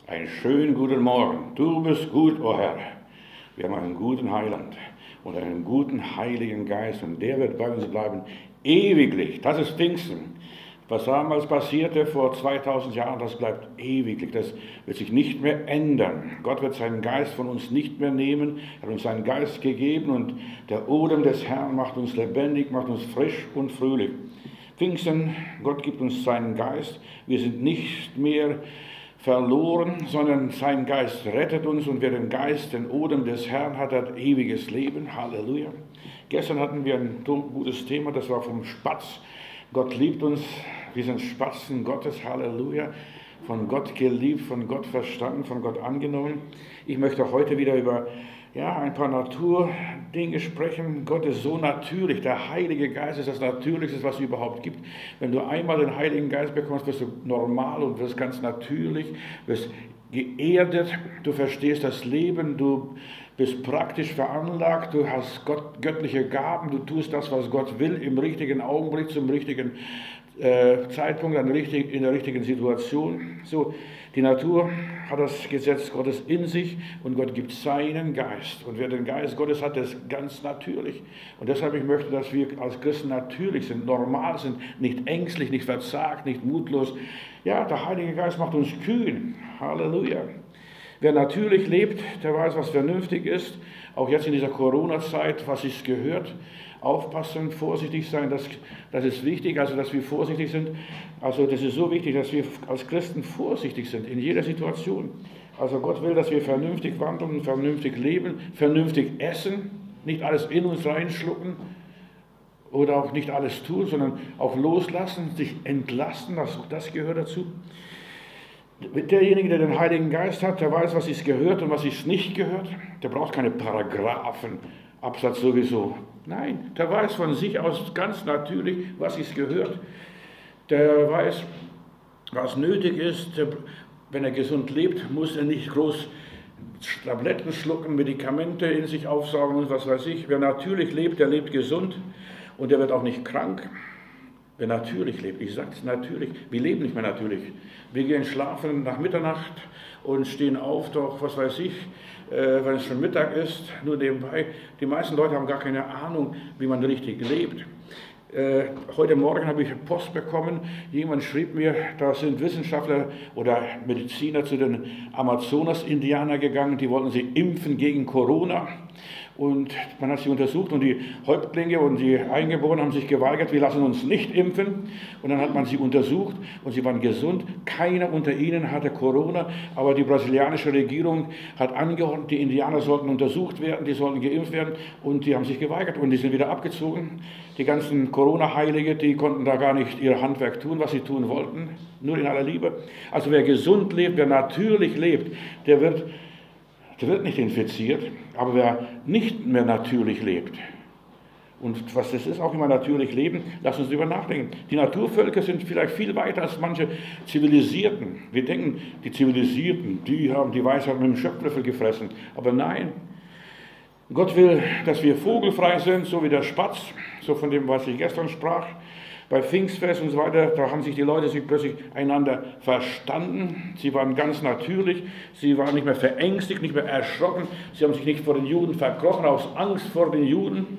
Einen schönen guten Morgen. Du bist gut, o Herr. Wir haben einen guten Heiland und einen guten Heiligen Geist und der wird bei uns bleiben ewiglich. Das ist Pfingsten. Was damals passierte vor 2000 Jahren, das bleibt ewiglich. Das wird sich nicht mehr ändern. Gott wird seinen Geist von uns nicht mehr nehmen. Er hat uns seinen Geist gegeben und der Odem des Herrn macht uns lebendig, macht uns frisch und fröhlich. Pfingsten, Gott gibt uns seinen Geist. Wir sind nicht mehr verloren, sondern sein Geist rettet uns und wer den Geist, den Odem des Herrn hat ewiges Leben. Halleluja. Gestern hatten wir ein gutes Thema, das war vom Spatz. Gott liebt uns, wir sind Spatzen Gottes, Halleluja. Von Gott geliebt, von Gott verstanden, von Gott angenommen. Ich möchte heute wieder über ein paar Naturdinge sprechen. Gott ist so natürlich. Der Heilige Geist ist das Natürlichste, was es überhaupt gibt. Wenn du einmal den Heiligen Geist bekommst, wirst du normal und wirst ganz natürlich, wirst geerdet, du verstehst das Leben, du bist praktisch veranlagt, du hast göttliche Gaben, du tust das, was Gott will, im richtigen Augenblick, zum richtigen Zeitpunkt, in der richtigen Situation. So, die Natur hat das Gesetz Gottes in sich und Gott gibt seinen Geist. Und wer den Geist Gottes hat, der ist ganz natürlich. Und deshalb ich möchte, dass wir als Christen natürlich sind, normal sind, nicht ängstlich, nicht verzagt, nicht mutlos. Ja, der Heilige Geist macht uns kühn. Halleluja. Wer natürlich lebt, der weiß, was vernünftig ist. Auch jetzt in dieser Corona-Zeit, was es gehört. Aufpassen, vorsichtig sein, das ist wichtig, also dass wir vorsichtig sind. Also das ist so wichtig, dass wir als Christen vorsichtig sind in jeder Situation. Also Gott will, dass wir vernünftig wandeln, vernünftig leben, vernünftig essen, nicht alles in uns reinschlucken oder auch nicht alles tun, sondern auch loslassen, sich entlasten, das gehört dazu. Derjenige, der den Heiligen Geist hat, der weiß, was es gehört und was es nicht gehört. Der braucht keine Paragraphen, Absatz sowieso. Nein, der weiß von sich aus ganz natürlich, was es gehört. Der weiß, was nötig ist. Wenn er gesund lebt, muss er nicht groß Tabletten schlucken, Medikamente in sich aufsaugen und was weiß ich. Wer natürlich lebt, der lebt gesund und der wird auch nicht krank. Wer natürlich lebt, ich sage es natürlich, wir leben nicht mehr natürlich. Wir gehen schlafen nach Mitternacht und stehen auf, doch was weiß ich, wenn es schon Mittag ist, nur nebenbei. Die meisten Leute haben gar keine Ahnung, wie man richtig lebt. Heute Morgen habe ich Post bekommen, jemand schrieb mir, da sind Wissenschaftler oder Mediziner zu den Amazonas-Indianern gegangen, die wollten sie impfen gegen Corona. Und man hat sie untersucht und die Häuptlinge und die Eingeborenen haben sich geweigert, wir lassen uns nicht impfen. Und dann hat man sie untersucht und sie waren gesund. Keiner unter ihnen hatte Corona, aber die brasilianische Regierung hat angeordnet, die Indianer sollten untersucht werden, die sollten geimpft werden und die haben sich geweigert und die sind wieder abgezogen. Die ganzen Corona-Heilige, die konnten da gar nicht ihr Handwerk tun, was sie tun wollten, nur in aller Liebe. Also wer gesund lebt, wer natürlich lebt, der wird nicht infiziert, aber wer nicht mehr natürlich lebt, und was das ist, auch immer natürlich leben, lass uns darüber nachdenken. Die Naturvölker sind vielleicht viel weiter als manche Zivilisierten. Wir denken, die Zivilisierten, die haben die Weisheit mit dem Schöpflöffel gefressen. Aber nein, Gott will, dass wir vogelfrei sind, so wie der Spatz, so von dem, was ich gestern sprach. Bei Pfingstfest und so weiter, da haben sich die Leute plötzlich einander verstanden. Sie waren ganz natürlich, sie waren nicht mehr verängstigt, nicht mehr erschrocken. Sie haben sich nicht vor den Juden verkrochen, aus Angst vor den Juden.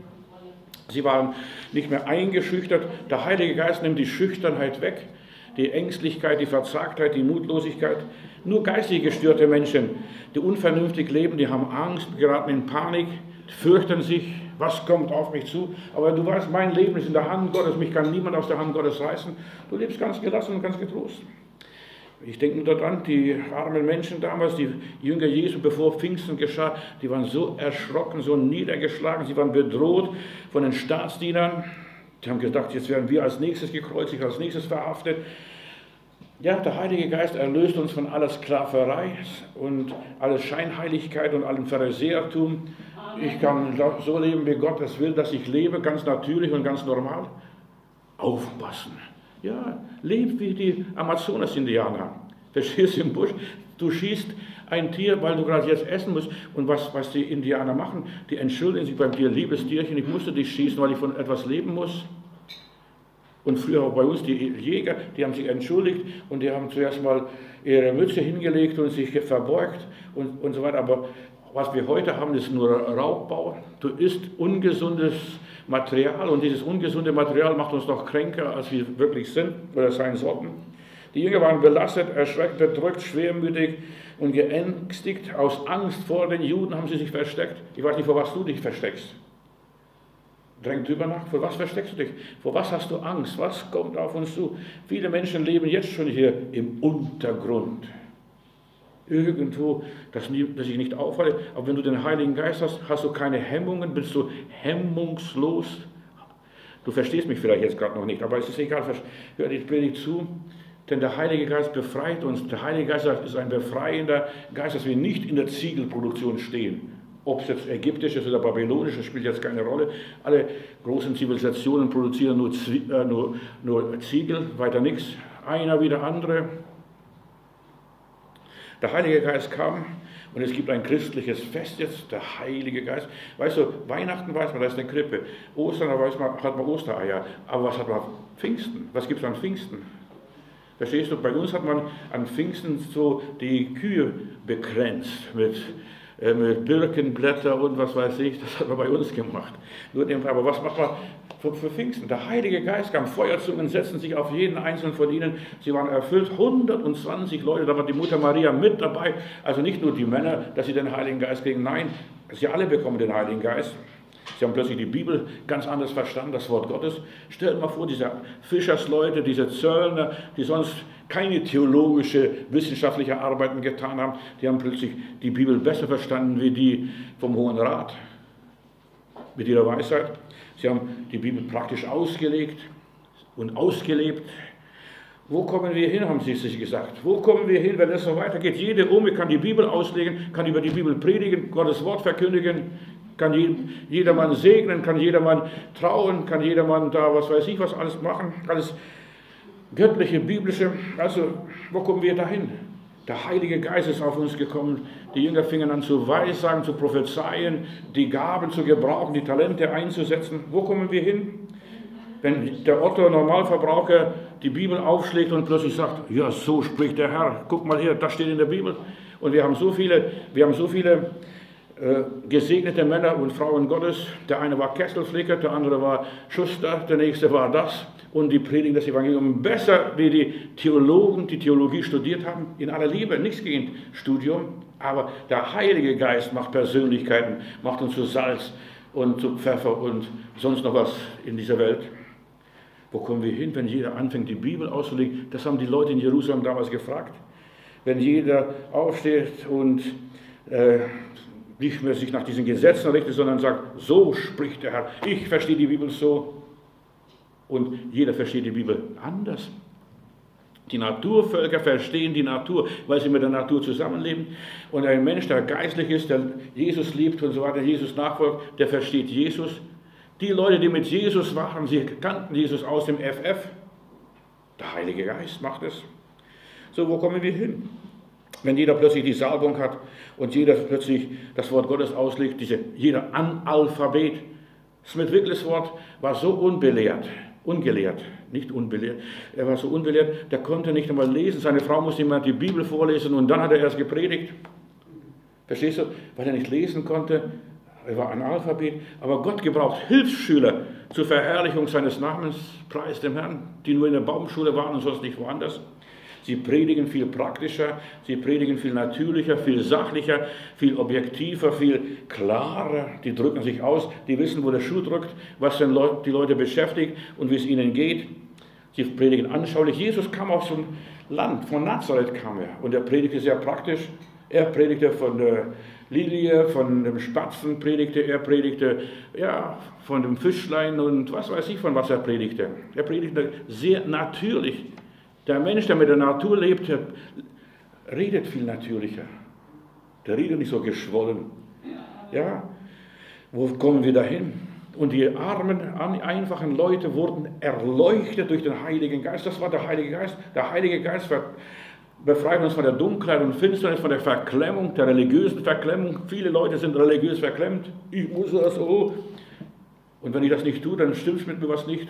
Sie waren nicht mehr eingeschüchtert. Der Heilige Geist nimmt die Schüchternheit weg, die Ängstlichkeit, die Verzagtheit, die Mutlosigkeit. Nur geistig gestörte Menschen, die unvernünftig leben, die haben Angst, geraten in Panik, fürchten sich. Was kommt auf mich zu? Aber du weißt, mein Leben ist in der Hand Gottes, mich kann niemand aus der Hand Gottes reißen. Du lebst ganz gelassen und ganz getrost. Ich denke nur daran, die armen Menschen damals, die Jünger Jesu, bevor Pfingsten geschah, die waren so erschrocken, so niedergeschlagen, sie waren bedroht von den Staatsdienern. Die haben gedacht, jetzt werden wir als nächstes gekreuzigt, als nächstes verhaftet. Ja, der Heilige Geist erlöst uns von aller Sklaverei und aller Scheinheiligkeit und allem Pharisäertum. Ich kann so leben, wie Gott es will, dass ich lebe, ganz natürlich und ganz normal. Aufpassen. Ja, leb wie die Amazonas-Indianer. Verstehst du im Busch? Du schießt ein Tier, weil du gerade jetzt essen musst. Und was die Indianer machen, die entschuldigen sich beim Tier, liebes Tierchen, ich musste dich schießen, weil ich von etwas leben muss. Und früher auch bei uns die Jäger, die haben sich entschuldigt und die haben zuerst mal ihre Mütze hingelegt und sich verbeugt und so weiter. Aber was wir heute haben, ist nur Raubbau. Du isst ungesundes Material und dieses ungesunde Material macht uns noch kränker, als wir wirklich sind oder sein sollten. Die Jünger waren belastet, erschreckt, bedrückt, schwermütig und geängstigt. Aus Angst vor den Juden haben sie sich versteckt. Ich weiß nicht, vor was du dich versteckst. Denk drüber nach, vor was versteckst du dich? Vor was hast du Angst? Was kommt auf uns zu? Viele Menschen leben jetzt schon hier im Untergrund. Irgendwo, dass ich nicht auffalle. Aber wenn du den Heiligen Geist hast, hast du keine Hemmungen, bist du hemmungslos. Du verstehst mich vielleicht jetzt gerade noch nicht, aber es ist egal, hör die Predigt zu. Denn der Heilige Geist befreit uns. Der Heilige Geist ist ein befreiender Geist, dass wir nicht in der Ziegelproduktion stehen. Ob es jetzt ägyptisch ist oder babylonisch, das spielt jetzt keine Rolle. Alle großen Zivilisationen produzieren nur Ziegel, weiter nichts. Einer wie der andere. Der Heilige Geist kam und es gibt ein christliches Fest jetzt, der Heilige Geist. Weißt du, Weihnachten weiß man, da ist eine Krippe. Ostern, da weiß man, hat man Ostereier. Aber was hat man Pfingsten? Was gibt es an Pfingsten? Verstehst du, bei uns hat man an Pfingsten so die Kühe bekränzt mit Birkenblätter und was weiß ich, das hat man bei uns gemacht. Aber was macht man für Pfingsten? Der Heilige Geist kam, Feuerzungen setzten sich auf jeden einzelnen von ihnen, sie waren erfüllt, 120 Leute, da war die Mutter Maria mit dabei, also nicht nur die Männer, dass sie den Heiligen Geist kriegen, nein, sie alle bekommen den Heiligen Geist. Sie haben plötzlich die Bibel ganz anders verstanden, das Wort Gottes. Stellt mal vor, diese Fischersleute, diese Zöllner, die sonst keine theologische, wissenschaftliche Arbeiten getan haben, die haben plötzlich die Bibel besser verstanden wie die vom Hohen Rat, mit ihrer Weisheit. Sie haben die Bibel praktisch ausgelegt und ausgelebt. Wo kommen wir hin, haben sie sich gesagt. Wo kommen wir hin, wenn es so weitergeht? Jede Ome kann die Bibel auslegen, kann über die Bibel predigen, Gottes Wort verkündigen, kann jedermann segnen, kann jedermann trauen, kann jedermann da, was weiß ich, was alles machen, alles göttliche, biblische. Also, wo kommen wir dahin? Der Heilige Geist ist auf uns gekommen. Die Jünger fingen an zu weissagen, zu prophezeien, die Gaben zu gebrauchen, die Talente einzusetzen. Wo kommen wir hin? Wenn der Otto Normalverbraucher die Bibel aufschlägt und plötzlich sagt, ja, so spricht der Herr, guck mal hier, das steht in der Bibel. Und wir haben so viele gesegnete Männer und Frauen Gottes. Der eine war Kesselflicker, der andere war Schuster, der nächste war das. Und die predigen das Evangelium besser, wie die Theologen, die Theologie studiert haben, in aller Liebe, nichts gegen Studium. Aber der Heilige Geist macht Persönlichkeiten, macht uns zu Salz und zu Pfeffer und sonst noch was in dieser Welt. Wo kommen wir hin, wenn jeder anfängt, die Bibel auszulegen? Das haben die Leute in Jerusalem damals gefragt. Wenn jeder aufsteht und nicht mehr sich nach diesen Gesetzen richtet, sondern sagt, so spricht der Herr. Ich verstehe die Bibel so. Und jeder versteht die Bibel anders. Die Naturvölker verstehen die Natur, weil sie mit der Natur zusammenleben. Und ein Mensch, der geistlich ist, der Jesus liebt und so weiter, Jesus nachfolgt, der versteht Jesus. Die Leute, die mit Jesus waren, sie kannten Jesus aus dem FF. Der Heilige Geist macht es. So, wo kommen wir hin? Wenn jeder plötzlich die Salbung hat und jeder plötzlich das Wort Gottes auslegt, jeder Analphabet. Smith Wigglesworth Wort war so ungelehrt, nicht unbelehrt, er war so unbelehrt, der konnte nicht einmal lesen, seine Frau musste ihm die Bibel vorlesen und dann hat er erst gepredigt. Verstehst du? Weil er nicht lesen konnte, er war Analphabet, aber Gott gebraucht Hilfsschüler zur Verherrlichung seines Namens, preis dem Herrn, die nur in der Baumschule waren und sonst nicht woanders. Sie predigen viel praktischer, sie predigen viel natürlicher, viel sachlicher, viel objektiver, viel klarer. Die drücken sich aus, die wissen, wo der Schuh drückt, was die Leute beschäftigt und wie es ihnen geht. Sie predigen anschaulich. Jesus kam aus dem Land, von Nazareth kam er und er predigte sehr praktisch. Er predigte von der Lilie, von dem Spatzen er predigte ja, von dem Fischlein und was weiß ich, von was er predigte. Er predigte sehr natürlich. Der Mensch, der mit der Natur lebt, der redet viel natürlicher. Der redet nicht so geschwollen. Ja, wo kommen wir dahin? Und die armen, einfachen Leute wurden erleuchtet durch den Heiligen Geist. Das war der Heilige Geist. Der Heilige Geist befreit uns von der Dunkelheit und Finsternis, von der Verklemmung, der religiösen Verklemmung. Viele Leute sind religiös verklemmt. Ich muss das so. Und wenn ich das nicht tue, dann stimmt es mit mir was nicht.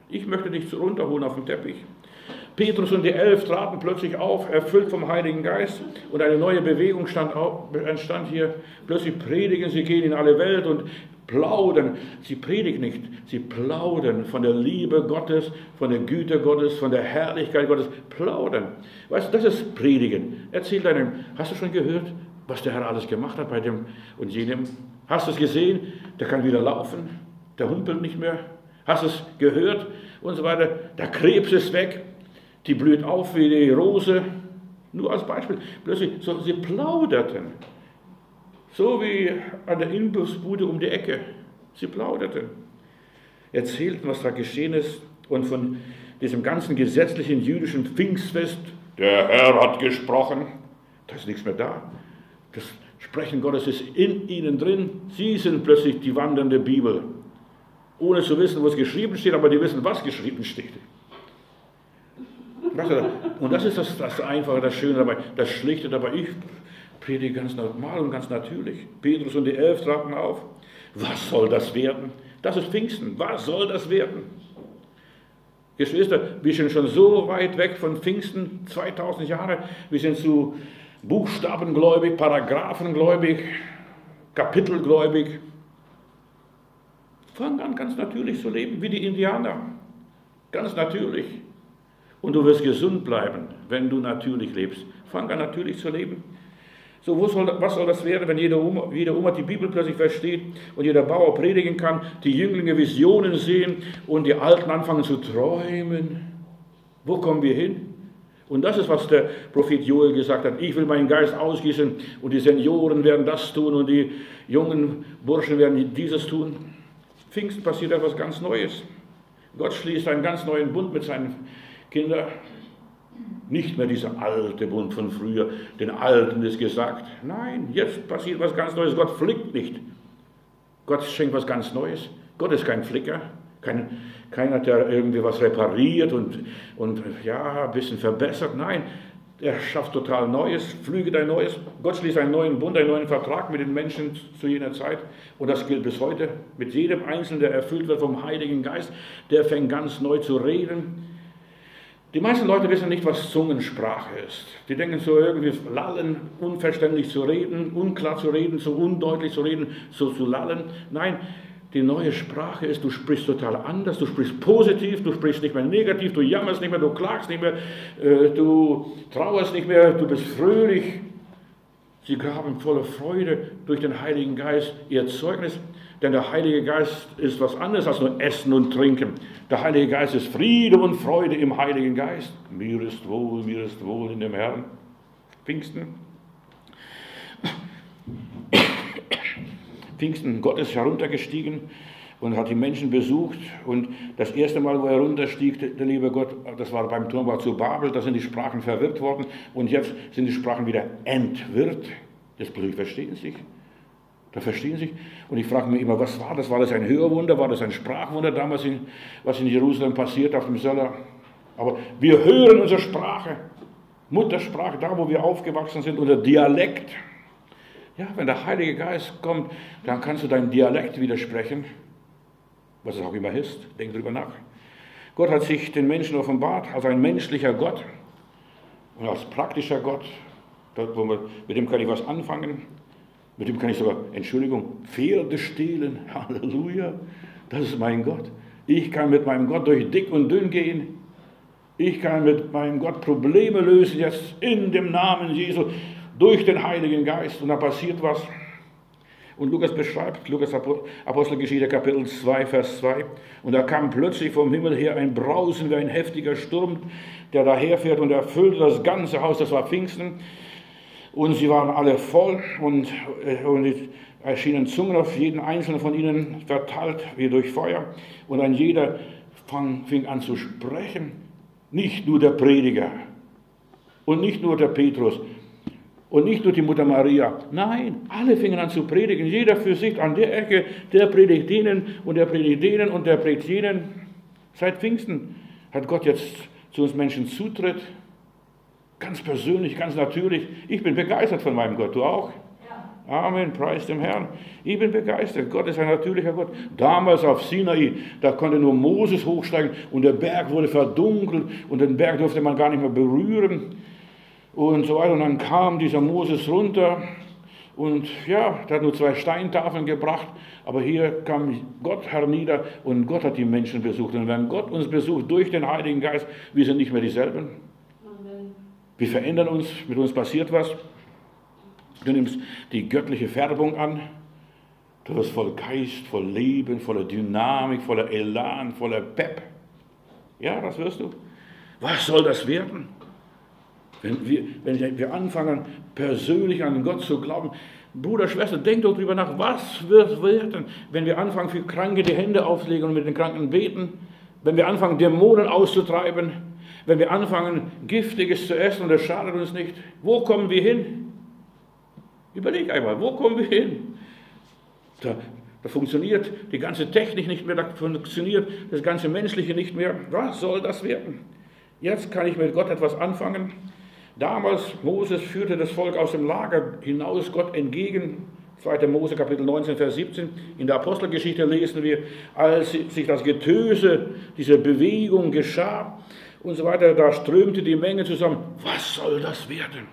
Ich möchte dich runterholen auf den Teppich. Petrus und die 11 traten plötzlich auf, erfüllt vom Heiligen Geist, und eine neue Bewegung entstand hier. Plötzlich predigen sie, gehen in alle Welt und plaudern. Sie predigen nicht, sie plaudern von der Liebe Gottes, von der Güte Gottes, von der Herrlichkeit Gottes. Plaudern. Weißt du, das ist Predigen. Erzähl deinem, hast du schon gehört, was der Herr alles gemacht hat bei dem und jenem? Hast du es gesehen? Der kann wieder laufen, der humpelt nicht mehr. Hast du es gehört? Und so weiter. Der Krebs ist weg. Die blüht auf wie die Rose. Nur als Beispiel. Plötzlich, so, sie plauderten. So wie an der Imbissbude um die Ecke. Sie plauderten. Erzählten, was da geschehen ist. Und von diesem ganzen gesetzlichen jüdischen Pfingstfest. Der Herr hat gesprochen. Da ist nichts mehr da. Das Sprechen Gottes ist in ihnen drin. Sie sind plötzlich die wandernde Bibel. Ohne zu wissen, was geschrieben steht, aber die wissen, was geschrieben steht. Und das ist das Einfache, das Schöne dabei, das Schlichte dabei. Ich predige ganz normal und ganz natürlich. Petrus und die 11 traten auf. Was soll das werden? Das ist Pfingsten. Was soll das werden? Geschwister, wir sind schon so weit weg von Pfingsten, 2000 Jahre. Wir sind zu buchstabengläubig, paragraphengläubig, kapitelgläubig. Fang an, ganz natürlich zu leben, wie die Indianer. Ganz natürlich. Und du wirst gesund bleiben, wenn du natürlich lebst. Fang an, natürlich zu leben. So, was soll das werden, wenn jede Oma die Bibel plötzlich versteht und jeder Bauer predigen kann, die Jünglinge Visionen sehen und die Alten anfangen zu träumen? Wo kommen wir hin? Und das ist, was der Prophet Joel gesagt hat. Ich will meinen Geist ausgießen und die Senioren werden das tun und die jungen Burschen werden dieses tun. Pfingsten passiert etwas ganz Neues. Gott schließt einen ganz neuen Bund mit seinen Kindern. Nicht mehr dieser alte Bund von früher, den Alten ist gesagt. Nein, jetzt passiert was ganz Neues. Gott flickt nicht. Gott schenkt was ganz Neues. Gott ist kein Flicker. Keiner, der irgendwie was repariert und ja, ein bisschen verbessert. Nein, er schafft total Neues, flüget ein Neues. Gott schließt einen neuen Bund, einen neuen Vertrag mit den Menschen zu jener Zeit. Und das gilt bis heute. Mit jedem Einzelnen, der erfüllt wird vom Heiligen Geist, der fängt ganz neu zu reden. Die meisten Leute wissen nicht, was Zungensprache ist. Die denken so irgendwie lallen, unverständlich zu reden, unklar zu reden, so undeutlich zu reden, so zu lallen. Nein, die neue Sprache ist, du sprichst total anders, du sprichst positiv, du sprichst nicht mehr negativ, du jammerst nicht mehr, du klagst nicht mehr, du trauerst nicht mehr, du bist fröhlich. Sie gaben voller Freude durch den Heiligen Geist ihr Zeugnis, denn der Heilige Geist ist was anderes als nur Essen und Trinken. Der Heilige Geist ist Friede und Freude im Heiligen Geist. Mir ist wohl in dem Herrn. Pfingsten. Pfingsten, Gott ist heruntergestiegen und hat die Menschen besucht. Und das erste Mal, wo er runterstieg, der liebe Gott, das war beim Turmbau zu Babel, da sind die Sprachen verwirrt worden. Und jetzt sind die Sprachen wieder entwirrt. Das verstehen sich. Da verstehen sich. Und ich frage mich immer, was war das? War das ein Hörwunder? War das ein Sprachwunder damals, was in Jerusalem passiert auf dem Söller? Aber wir hören unsere Sprache, Muttersprache, da wo wir aufgewachsen sind, unser Dialekt. Ja, wenn der Heilige Geist kommt, dann kannst du deinen Dialekt widersprechen, was es auch immer ist. Denk drüber nach. Gott hat sich den Menschen offenbart als ein menschlicher Gott und als praktischer Gott. Mit dem kann ich was anfangen. Mit dem kann ich sogar, Entschuldigung, Pferde stehlen. Halleluja, das ist mein Gott. Ich kann mit meinem Gott durch dick und dünn gehen. Ich kann mit meinem Gott Probleme lösen, jetzt in dem Namen Jesu, durch den Heiligen Geist. Und da passiert was. Und Lukas beschreibt, Lukas Apostelgeschichte Kapitel 2, Vers 2. Und da kam plötzlich vom Himmel her ein Brausen wie ein heftiger Sturm, der daherfährt und erfüllte das ganze Haus. Das war Pfingsten. Und sie waren alle voll und erschienen Zungen auf jeden einzelnen von ihnen verteilt wie durch Feuer. Und ein jeder fing an zu sprechen. Nicht nur der Prediger und nicht nur der Petrus und nicht nur die Mutter Maria. Nein, alle fingen an zu predigen. Jeder für sich an der Ecke, der predigt denen und der predigt denen und der predigt jenen. Seit Pfingsten hat Gott jetzt zu uns Menschen Zutritt. Ganz persönlich, ganz natürlich. Ich bin begeistert von meinem Gott, du auch? Amen, preis dem Herrn. Ich bin begeistert. Gott ist ein natürlicher Gott. Damals auf Sinai, da konnte nur Moses hochsteigen und der Berg wurde verdunkelt und den Berg durfte man gar nicht mehr berühren und so weiter. Und dann kam dieser Moses runter und ja, der hat nur 2 Steintafeln gebracht, aber hier kam Gott hernieder und Gott hat die Menschen besucht. Und wenn Gott uns besucht durch den Heiligen Geist, wir sind nicht mehr dieselben. Amen. Wir verändern uns, mit uns passiert was. Du nimmst die göttliche Färbung an. Du wirst voll Geist, voll Leben, voller Dynamik, voller Elan, voller Pep. Ja, das wirst du. Was soll das werden? Wenn wir anfangen, persönlich an Gott zu glauben, Bruder, Schwester, denk doch drüber nach, was wird werden, wenn wir anfangen, für Kranke die Hände aufzulegen und mit den Kranken beten, wenn wir anfangen, Dämonen auszutreiben, wenn wir anfangen, Giftiges zu essen und es schadet uns nicht. Wo kommen wir hin? Überleg einmal, wo kommen wir hin? Da funktioniert die ganze Technik nicht mehr, da funktioniert das ganze Menschliche nicht mehr. Was soll das werden? Jetzt kann ich mit Gott etwas anfangen. Damals, Moses führte das Volk aus dem Lager hinaus, Gott entgegen. 2. Mose, Kapitel 19, Vers 17. In der Apostelgeschichte lesen wir, als sich das Getöse, diese Bewegung geschah und so weiter, da strömte die Menge zusammen. Was soll das werden?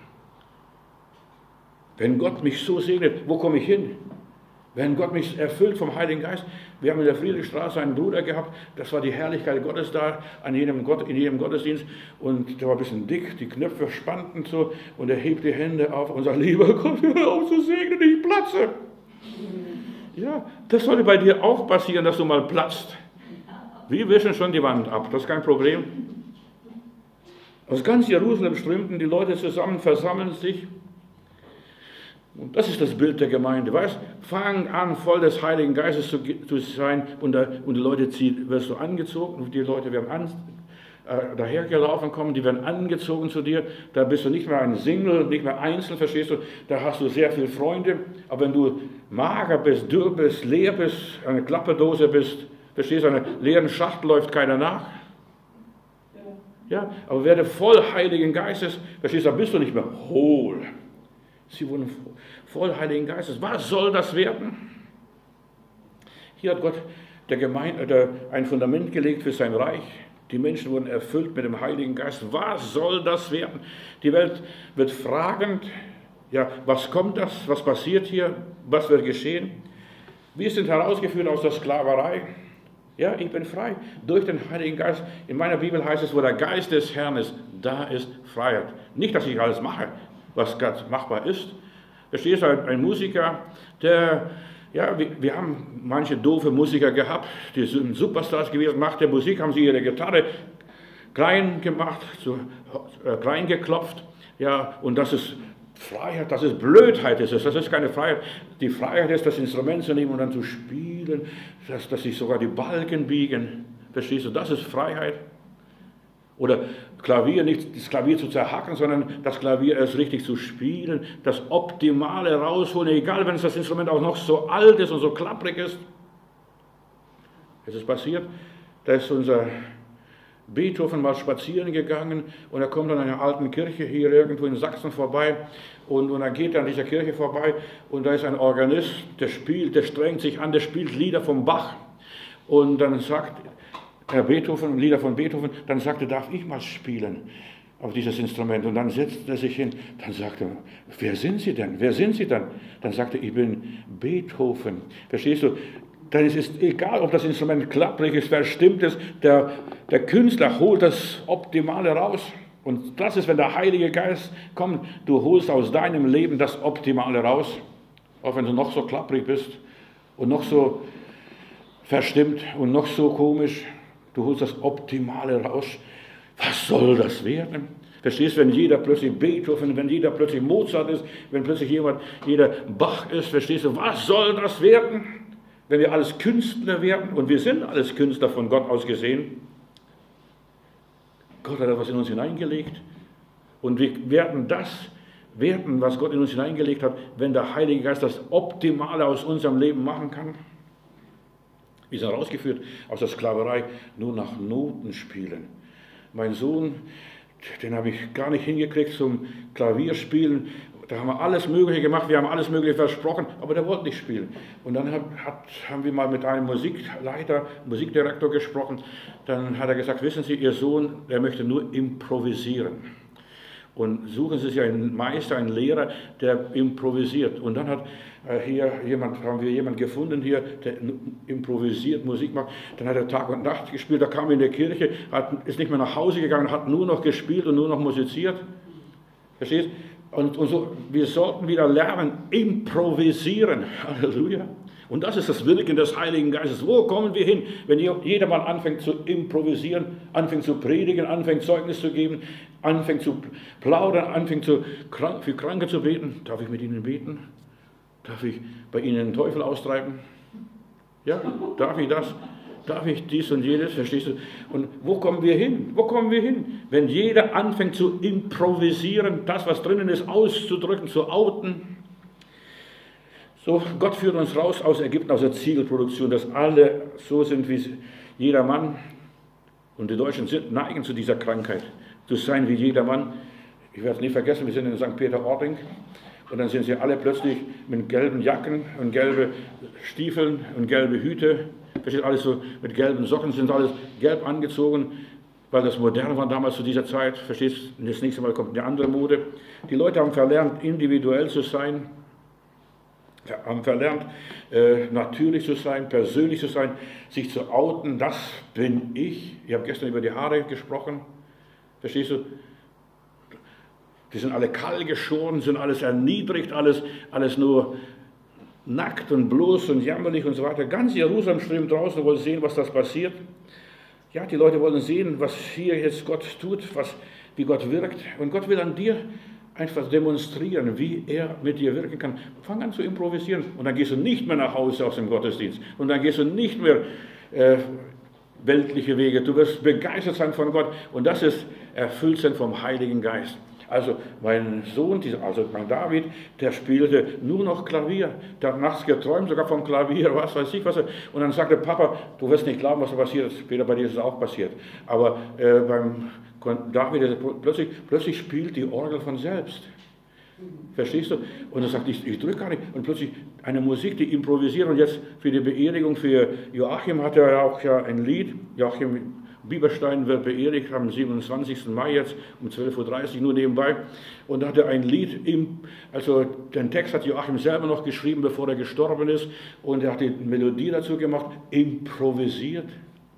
Wenn Gott mich so segnet, wo komme ich hin? Wenn Gott mich erfüllt vom Heiligen Geist, wir haben in der Friedrichstraße einen Bruder gehabt, das war die Herrlichkeit Gottes da, in jedem Gottesdienst, und der war ein bisschen dick, die Knöpfe spannten so, und er hebt die Hände auf und sagt, lieber Gott, hör auf zu segnen, ich platze. Ja, das sollte bei dir auch passieren, dass du mal platzt. Wir wischen schon die Wand ab, das ist kein Problem. Aus ganz Jerusalem strömten die Leute zusammen, versammeln sich. Und das ist das Bild der Gemeinde, weißt? Fang an, voll des Heiligen Geistes zu sein und die Leute wirst du angezogen und die Leute werden dahergelaufen kommen, die werden angezogen zu dir, da bist du nicht mehr ein Single, nicht mehr einzeln, verstehst du, da hast du sehr viele Freunde, aber wenn du mager bist, dürr bist, leer bist, eine Klapperdose bist, verstehst du, einer leeren Schachtel läuft keiner nach. Ja, aber werde voll Heiligen Geistes, verstehst du, da bist du nicht mehr hohl. Sie wurden voll Heiligen Geistes. Was soll das werden? Hier hat Gott der Gemeinde ein Fundament gelegt für sein Reich. Die Menschen wurden erfüllt mit dem Heiligen Geist. Was soll das werden? Die Welt wird fragend, ja, was kommt das? Was passiert hier? Was wird geschehen? Wir sind herausgeführt aus der Sklaverei. Ja, ich bin frei durch den Heiligen Geist. In meiner Bibel heißt es, wo der Geist des Herrn ist, da ist Freiheit. Nicht, dass ich alles mache, was Gott machbar ist. Verstehst du, ein Musiker, der, ja, wir haben manche doofe Musiker gehabt, die sind Superstars gewesen, nach der Musik haben sie ihre Gitarre klein gemacht, klein geklopft, ja, und das ist Freiheit, das ist Blödheit, das ist keine Freiheit. Die Freiheit ist, das Instrument zu nehmen und dann zu spielen, dass sich sogar die Balken biegen. Verstehst du, das ist Freiheit. Oder Klavier, nicht das Klavier zu zerhacken, sondern das Klavier erst richtig zu spielen, das Optimale rausholen, egal wenn das Instrument auch noch so alt ist und so klapprig ist. Es ist passiert, da ist unser Beethoven mal spazieren gegangen und er kommt an einer alten Kirche hier irgendwo in Sachsen vorbei und er geht an dieser Kirche vorbei und da ist ein Organist, der spielt, der strengt sich an, der spielt Lieder vom Bach und dann sagt Herr Beethoven, Lieder von Beethoven, dann sagte, darf ich mal spielen auf dieses Instrument? Und dann setzte er sich hin, dann sagte er, wer sind Sie denn? Wer sind Sie dann? Dann sagte er, ich bin Beethoven. Verstehst du? Dann ist es egal, ob das Instrument klapprig ist, verstimmt ist, der Künstler holt das Optimale raus. Und das ist, wenn der Heilige Geist kommt, du holst aus deinem Leben das Optimale raus, auch wenn du noch so klapprig bist und noch so verstimmt und noch so komisch. Du holst das Optimale raus. Was soll das werden? Verstehst du, wenn jeder plötzlich Beethoven, wenn jeder plötzlich Mozart ist, wenn plötzlich jeder Bach ist, verstehst du, was soll das werden? Wenn wir alles Künstler werden, und wir sind alles Künstler von Gott aus gesehen. Gott hat etwas in uns hineingelegt. Und wir werden das werden, was Gott in uns hineingelegt hat, wenn der Heilige Geist das Optimale aus unserem Leben machen kann. Wir sind herausgeführt aus der Sklaverei, nur nach Noten spielen. Mein Sohn, den habe ich gar nicht hingekriegt zum Klavierspielen. Da haben wir alles Mögliche gemacht, wir haben alles Mögliche versprochen, aber der wollte nicht spielen. Und dann haben wir mal mit einem Musikdirektor gesprochen. Dann hat er gesagt, wissen Sie, Ihr Sohn, der möchte nur improvisieren. Und suchen Sie sich einen Meister, einen Lehrer, der improvisiert. Und dann haben wir jemanden gefunden hier, der improvisiert, Musik macht. Dann hat er Tag und Nacht gespielt, da kam er in die Kirche, ist nicht mehr nach Hause gegangen, hat nur noch gespielt und nur noch musiziert. Verstehst? Und so, wir sollten wieder lernen, improvisieren. Halleluja. Und das ist das Wirken des Heiligen Geistes. Wo kommen wir hin, wenn jedermann anfängt zu improvisieren, anfängt zu predigen, anfängt Zeugnis zu geben, anfängt zu plaudern, anfängt für Kranke zu beten? Darf ich mit ihnen beten? Darf ich bei ihnen den Teufel austreiben? Ja, darf ich das? Darf ich dies und jenes? Verstehst du? Und wo kommen wir hin? Wo kommen wir hin? Wenn jeder anfängt zu improvisieren, das, was drinnen ist, auszudrücken, zu outen. So, Gott führt uns raus aus Ägypten, aus der Ziegelproduktion, dass alle so sind wie jeder Mann. Und die Deutschen neigen zu dieser Krankheit, zu sein wie jeder Mann. Ich werde es nie vergessen, wir sind in St. Peter-Ording. Und dann sind sie alle plötzlich mit gelben Jacken und gelben Stiefeln und gelbe Hüte. Versteht, alles so mit gelben Socken, sind alles gelb angezogen, weil das modern war damals zu dieser Zeit. Verstehst du, das nächste Mal kommt eine andere Mode. Die Leute haben verlernt, individuell zu sein, haben verlernt, natürlich zu sein, persönlich zu sein, sich zu outen, das bin ich. Ich habe gestern über die Haare gesprochen. Verstehst du? Die sind alle kahl geschoren, sind alles erniedrigt, alles nur nackt und bloß und jämmerlich und so weiter. Ganz Jerusalem strömt draußen und wollen sehen, was das passiert. Ja, die Leute wollen sehen, was hier jetzt Gott tut, wie Gott wirkt. Und Gott will an dir einfach demonstrieren, wie er mit dir wirken kann. Fang an zu improvisieren und dann gehst du nicht mehr nach Hause aus dem Gottesdienst. Und dann gehst du nicht mehr weltliche Wege. Du wirst begeistert sein von Gott und das ist erfüllt sein vom Heiligen Geist. Also mein Sohn, also mein David, der spielte nur noch Klavier. Der hat nachts geträumt, sogar vom Klavier, was weiß ich was. Und dann sagte Papa, du wirst nicht glauben, was da passiert ist. Später bei dir ist es auch passiert. Aber beim David, plötzlich spielt die Orgel von selbst. Verstehst du? Und er sagt, ich drücke gar nicht. Und plötzlich eine Musik, die improvisiert. Und jetzt für die Beerdigung für Joachim hat er auch ja ein Lied. Joachim Bieberstein wird beerdigt am 27. Mai jetzt um 12:30 Uhr, nur nebenbei. Und da hat er ein Lied, also den Text hat Joachim selber noch geschrieben, bevor er gestorben ist. Und er hat die Melodie dazu gemacht, improvisiert.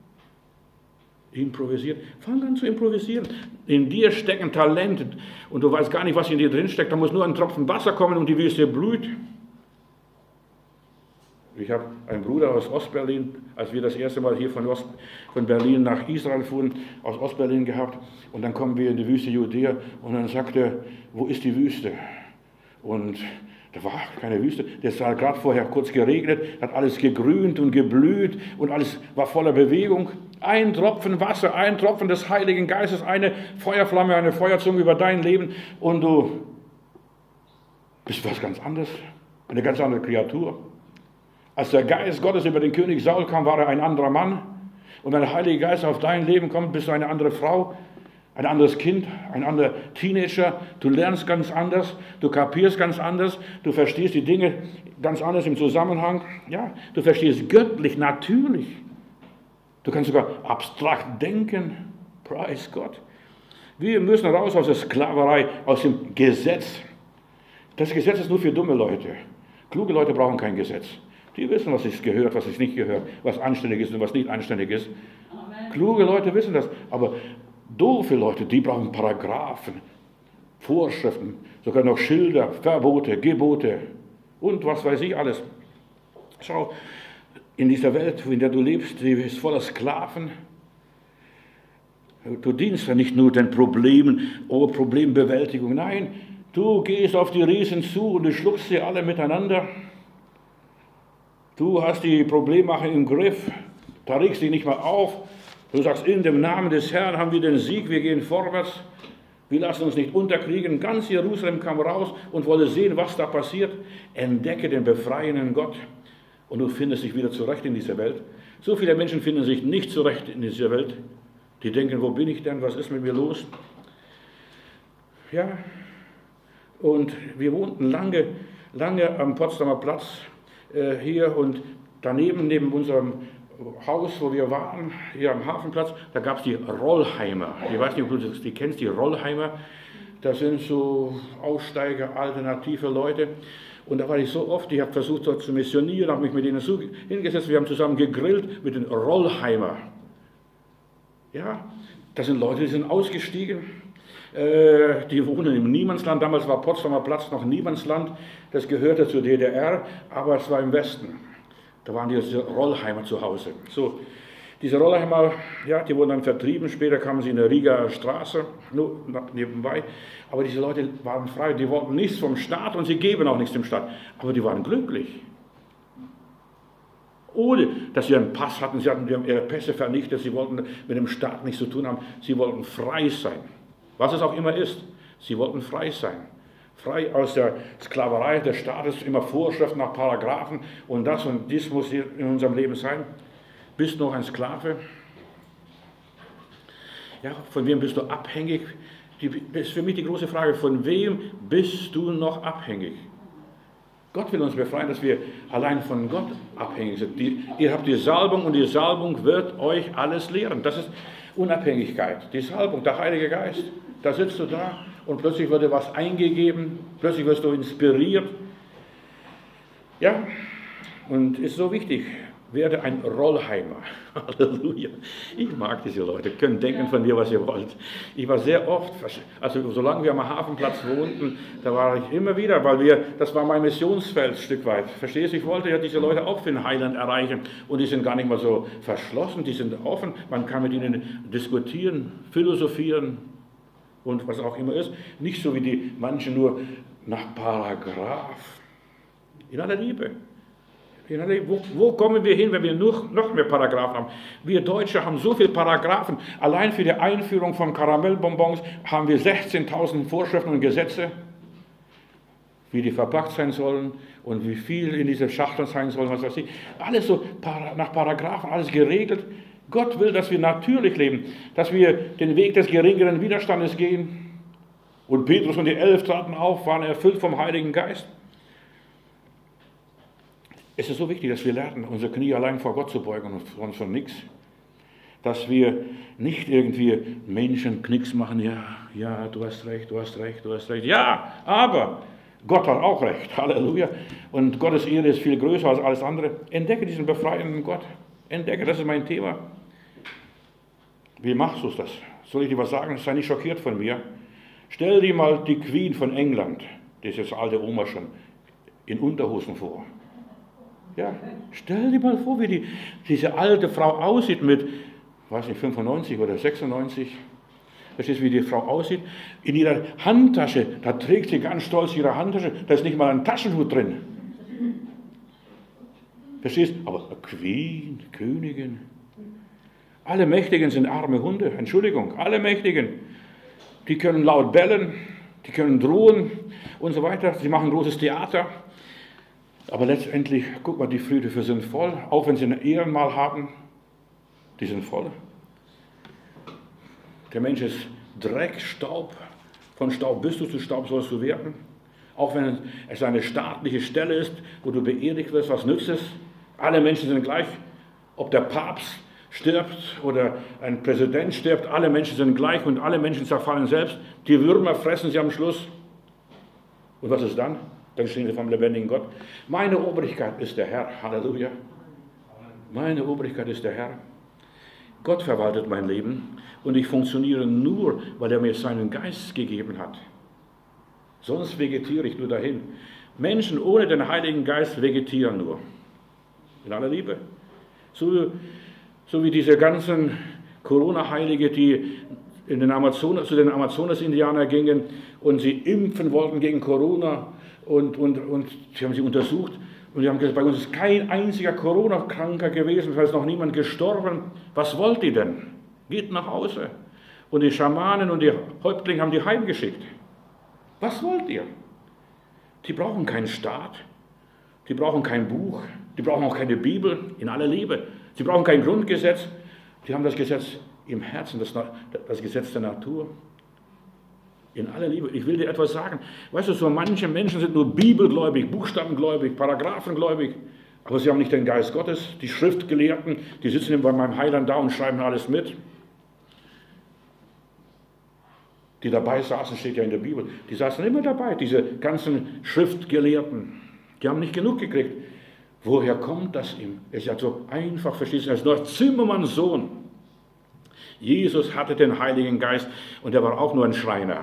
Improvisiert. Fang an zu improvisieren. In dir stecken Talente und du weißt gar nicht, was in dir drin steckt. Da muss nur ein Tropfen Wasser kommen und die Wüste blüht. Ich habe einen Bruder aus Ostberlin, als wir das erste Mal hier von Berlin nach Israel fuhren, aus Ostberlin gehabt. Und dann kommen wir in die Wüste Judäa und dann sagt er, wo ist die Wüste? Und da war keine Wüste. Es hat gerade vorher kurz geregnet, hat alles gegrünt und geblüht und alles war voller Bewegung. Ein Tropfen Wasser, ein Tropfen des Heiligen Geistes, eine Feuerflamme, eine Feuerzunge über dein Leben und du bist was ganz anderes, eine ganz andere Kreatur. Als der Geist Gottes über den König Saul kam, war er ein anderer Mann. Und wenn der Heilige Geist auf dein Leben kommt, bist du eine andere Frau, ein anderes Kind, ein anderer Teenager. Du lernst ganz anders, du kapierst ganz anders, du verstehst die Dinge ganz anders im Zusammenhang. Ja, du verstehst göttlich, natürlich. Du kannst sogar abstrakt denken. Preis Gott. Wir müssen raus aus der Sklaverei, aus dem Gesetz. Das Gesetz ist nur für dumme Leute. Kluge Leute brauchen kein Gesetz. Die wissen, was sich gehört, was sich nicht gehört, was anständig ist und was nicht anständig ist. Amen. Kluge Leute wissen das, aber doofe Leute, die brauchen Paragraphen, Vorschriften, sogar noch Schilder, Verbote, Gebote und was weiß ich alles. Schau, in dieser Welt, in der du lebst, die ist voller Sklaven. Du dienst ja nicht nur den Problemen, Problembewältigung, nein, du gehst auf die Riesen zu und du schluckst sie alle miteinander. Du hast die Problemmacher im Griff, da regst du dich nicht mal auf. Du sagst, in dem Namen des Herrn haben wir den Sieg, wir gehen vorwärts. Wir lassen uns nicht unterkriegen. Ganz Jerusalem kam raus und wollte sehen, was da passiert. Entdecke den befreienden Gott und du findest dich wieder zurecht in dieser Welt. So viele Menschen finden sich nicht zurecht in dieser Welt. Die denken, wo bin ich denn, was ist mit mir los? Ja, Und wir wohnten lange am Potsdamer Platz hier und daneben, neben unserem Haus, wo wir waren, hier am Hafenplatz, da gab es die Rollheimer. Ich weiß nicht, ob du die kennst, die Rollheimer. Das sind so Aussteiger, alternative Leute. Und da war ich so oft, ich habe versucht dort zu missionieren, habe mich mit ihnen so hingesetzt, wir haben zusammen gegrillt mit den Rollheimer. Ja, das sind Leute, die sind ausgestiegen, die wohnen im Niemandsland. Damals war Potsdamer Platz noch Niemandsland, das gehörte zur DDR, aber es war im Westen. Da waren diese Rollheimer zu Hause. So, diese Rollheimer, ja, die wurden dann vertrieben, später kamen sie in der Rieger Straße, nur nebenbei. Aber diese Leute waren frei, die wollten nichts vom Staat und sie geben auch nichts dem Staat. Aber die waren glücklich. Ohne, dass sie einen Pass hatten, sie hatten ihre Pässe vernichtet, sie wollten mit dem Staat nichts zu tun haben, sie wollten frei sein. Was es auch immer ist, sie wollten frei sein. Frei aus der Sklaverei des Staates, immer Vorschriften nach Paragraphen und das und dies muss in unserem Leben sein. Bist du noch ein Sklave? Ja, von wem bist du abhängig? Das ist für mich die große Frage, von wem bist du noch abhängig? Gott will uns befreien, dass wir allein von Gott abhängig sind. Ihr habt die Salbung und die Salbung wird euch alles lehren. Das ist Unabhängigkeit, die Salbung, der Heilige Geist. Da sitzt du da und plötzlich wird dir was eingegeben, plötzlich wirst du inspiriert. Ja, und ist so wichtig, werde ein Rollheimer. Halleluja. Ich mag diese Leute, könnt denken von mir, was ihr wollt. Ich war sehr oft, also solange wir am Hafenplatz wohnten, da war ich immer wieder, weil das war mein Missionsfeld ein Stück weit. Verstehst du, ich wollte ja diese Leute auch für den Heiland erreichen und die sind gar nicht mal so verschlossen, die sind offen, man kann mit ihnen diskutieren, philosophieren und was auch immer ist. Nicht so wie die manchen nur nach Paragraph. In aller Liebe. Wo kommen wir hin, wenn wir noch mehr Paragraphen haben? Wir Deutsche haben so viele Paragraphen. Allein für die Einführung von Karamellbonbons haben wir 16.000 Vorschriften und Gesetze, wie die verpackt sein sollen und wie viel in diese Schachteln sein sollen, was weiß ich. Alles so nach Paragraphen, alles geregelt. Gott will, dass wir natürlich leben, dass wir den Weg des geringeren Widerstandes gehen. Und Petrus und die 11 traten auf, waren erfüllt vom Heiligen Geist. Es ist so wichtig, dass wir lernen, unsere Knie allein vor Gott zu beugen und sonst von nichts. Dass wir nicht irgendwie Menschen Knicks machen, ja, du hast recht, du hast recht, du hast recht. Ja, aber Gott hat auch recht, Halleluja. Und Gottes Ehre ist viel größer als alles andere. Entdecke diesen befreienden Gott. Entdecke, das ist mein Thema. Wie machst du das? Soll ich dir was sagen? Sei nicht schockiert von mir. Stell dir mal die Queen von England, das ist jetzt alte Oma schon, in Unterhosen vor. Ja, stell dir mal vor, wie diese alte Frau aussieht mit, weiß nicht, 95 oder 96. Verstehst du, wie die Frau aussieht? In ihrer Handtasche, da trägt sie ganz stolz ihre Handtasche, da ist nicht mal ein Taschentuch drin. Verstehst du? Aber Queen, Königin. Alle Mächtigen sind arme Hunde, Entschuldigung, alle Mächtigen. Die können laut bellen, die können drohen und so weiter. Sie machen großes Theater. Aber letztendlich, guck mal, die Friedhöfe sind voll, auch wenn sie ein Ehrenmal haben, die sind voll. Der Mensch ist Dreck, Staub, von Staub bist du, zu Staub sollst du werden. Auch wenn es eine staatliche Stelle ist, wo du beerdigt wirst, was nützt es? Alle Menschen sind gleich, ob der Papst stirbt oder ein Präsident stirbt, alle Menschen sind gleich und alle Menschen zerfallen selbst. Die Würmer fressen sie am Schluss. Und was ist dann? Dann stehen sie vom lebendigen Gott. Meine Obrigkeit ist der Herr. Halleluja. Meine Obrigkeit ist der Herr. Gott verwaltet mein Leben und ich funktioniere nur, weil er mir seinen Geist gegeben hat. Sonst vegetiere ich nur dahin. Menschen ohne den Heiligen Geist vegetieren nur. In aller Liebe. So wie diese ganzen Corona-Heilige, die zu den Amazonas-Indianern gingen und sie impfen wollten gegen Corona. Und sie haben sie untersucht und die haben gesagt, bei uns ist kein einziger Corona-Kranker gewesen, es ist noch niemand gestorben. Was wollt ihr denn? Geht nach Hause. Und die Schamanen und die Häuptlinge haben die heimgeschickt. Was wollt ihr? Die brauchen keinen Staat, die brauchen kein Buch, die brauchen auch keine Bibel, in aller Liebe. Sie brauchen kein Grundgesetz, die haben das Gesetz im Herzen, das Gesetz der Natur. In aller Liebe. Ich will dir etwas sagen. Weißt du, so manche Menschen sind nur bibelgläubig, buchstabengläubig, paragraphengläubig, aber sie haben nicht den Geist Gottes. Die Schriftgelehrten, die sitzen bei meinem Heiland da und schreiben alles mit. Die dabei saßen, steht ja in der Bibel. Die saßen immer dabei, diese ganzen Schriftgelehrten. Die haben nicht genug gekriegt. Woher kommt das ihm? Es ist ja so einfach, verstehst du, er ist noch Zimmermanns Sohn. Jesus hatte den Heiligen Geist und er war auch nur ein Schreiner.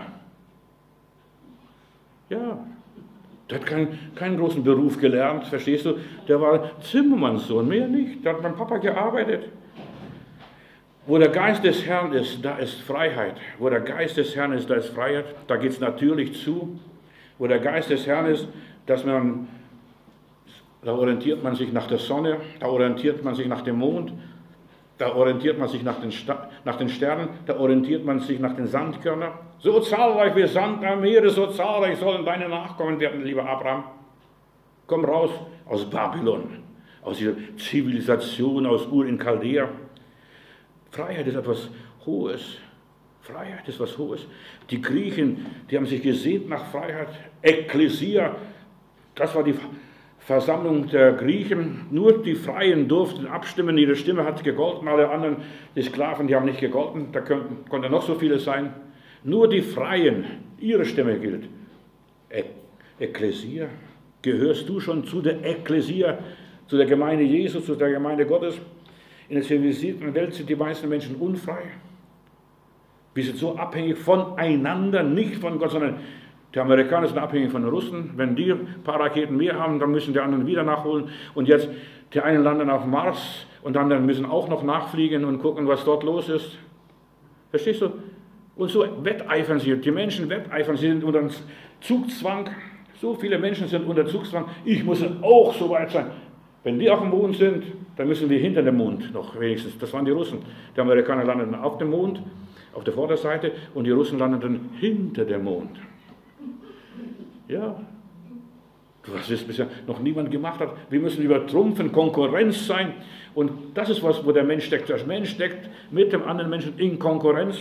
Ja, der hat keinen großen Beruf gelernt, verstehst du? Der war Zimmermanns Sohn, mehr nicht. Da hat mein Papa gearbeitet. Wo der Geist des Herrn ist, da ist Freiheit. Wo der Geist des Herrn ist, da ist Freiheit. Da geht es natürlich zu. Wo der Geist des Herrn ist, da orientiert man sich nach der Sonne, da orientiert man sich nach dem Mond, da orientiert man sich nach den Sternen, da orientiert man sich nach den Sandkörnern. So zahlreich wie Sand am Meere, so zahlreich sollen deine Nachkommen werden, lieber Abraham. Komm raus aus Babylon, aus dieser Zivilisation, aus Ur in Chaldea. Freiheit ist etwas Hohes. Freiheit ist etwas Hohes. Die Griechen, die haben sich gesehnt nach Freiheit. Ekklesia, das war die Versammlung der Griechen. Nur die Freien durften abstimmen, ihre Stimme hat gegolten, alle anderen, die Sklaven, die haben nicht gegolten, da konnten noch so viele sein. Nur die Freien, ihre Stimme gilt. Ekklesia, gehörst du schon zu der Ekklesia, zu der Gemeinde Jesus, zu der Gemeinde Gottes? In der zivilisierten Welt sind die meisten Menschen unfrei. Wir sind so abhängig voneinander, nicht von Gott, sondern die Amerikaner sind abhängig von den Russen. Wenn die ein paar Raketen mehr haben, dann müssen die anderen wieder nachholen. Und jetzt, die einen landen auf Mars und dann müssen auch noch nachfliegen und gucken, was dort los ist. Verstehst du? Und so wetteifern sie. Die Menschen wetteifern, sie sind unter Zugzwang. So viele Menschen sind unter Zugzwang. Ich muss auch so weit sein. Wenn die auf dem Mond sind, dann müssen wir hinter dem Mond noch wenigstens. Das waren die Russen. Die Amerikaner landeten auf dem Mond, auf der Vorderseite, und die Russen landeten hinter dem Mond. Ja, was es bisher noch niemand gemacht hat. Wir müssen übertrumpfen, Konkurrenz sein. Und das ist was, wo der Mensch steckt. Der Mensch steckt mit dem anderen Menschen in Konkurrenz.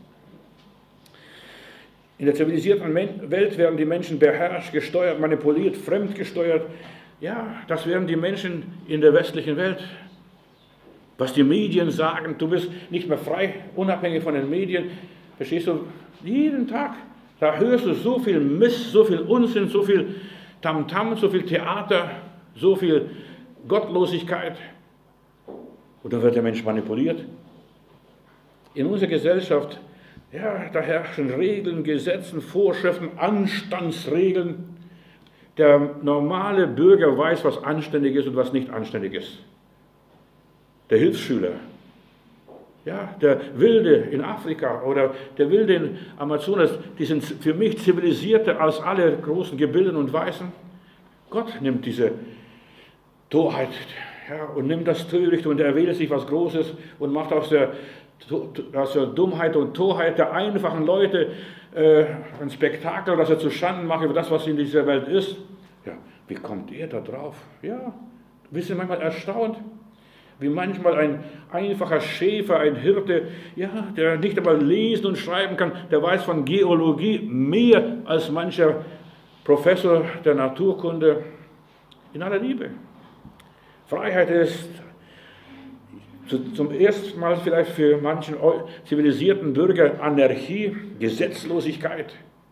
In der zivilisierten Welt werden die Menschen beherrscht, gesteuert, manipuliert, fremdgesteuert. Ja, das wären die Menschen in der westlichen Welt. Was die Medien sagen, du bist nicht mehr frei, unabhängig von den Medien. Verstehst du? Jeden Tag, da hörst du so viel Mist, so viel Unsinn, so viel Tamtam, so viel Theater, so viel Gottlosigkeit. Und dann wird der Mensch manipuliert. In unserer Gesellschaft, ja, da herrschen Regeln, Gesetze, Vorschriften, Anstandsregeln. Der normale Bürger weiß, was anständig ist und was nicht anständig ist. Der Hilfsschüler, ja, der Wilde in Afrika oder der Wilde in Amazonas, die sind für mich zivilisierter als alle großen Gebilden und Weißen. Gott nimmt diese Torheit, ja, und nimmt das Törichte und erwählt sich was Großes und macht aus der Dummheit und Torheit der einfachen Leute ein Spektakel, das er zuschanden macht über das, was in dieser Welt ist. Ja, wie kommt er da drauf? Ja, wir sind manchmal erstaunt, wie manchmal ein einfacher Schäfer, ein Hirte, ja, der nicht einmal lesen und schreiben kann, der weiß von Geologie mehr als mancher Professor der Naturkunde. In aller Liebe. Freiheit ist zum ersten Mal vielleicht für manchen zivilisierten Bürger Anarchie, Gesetzlosigkeit.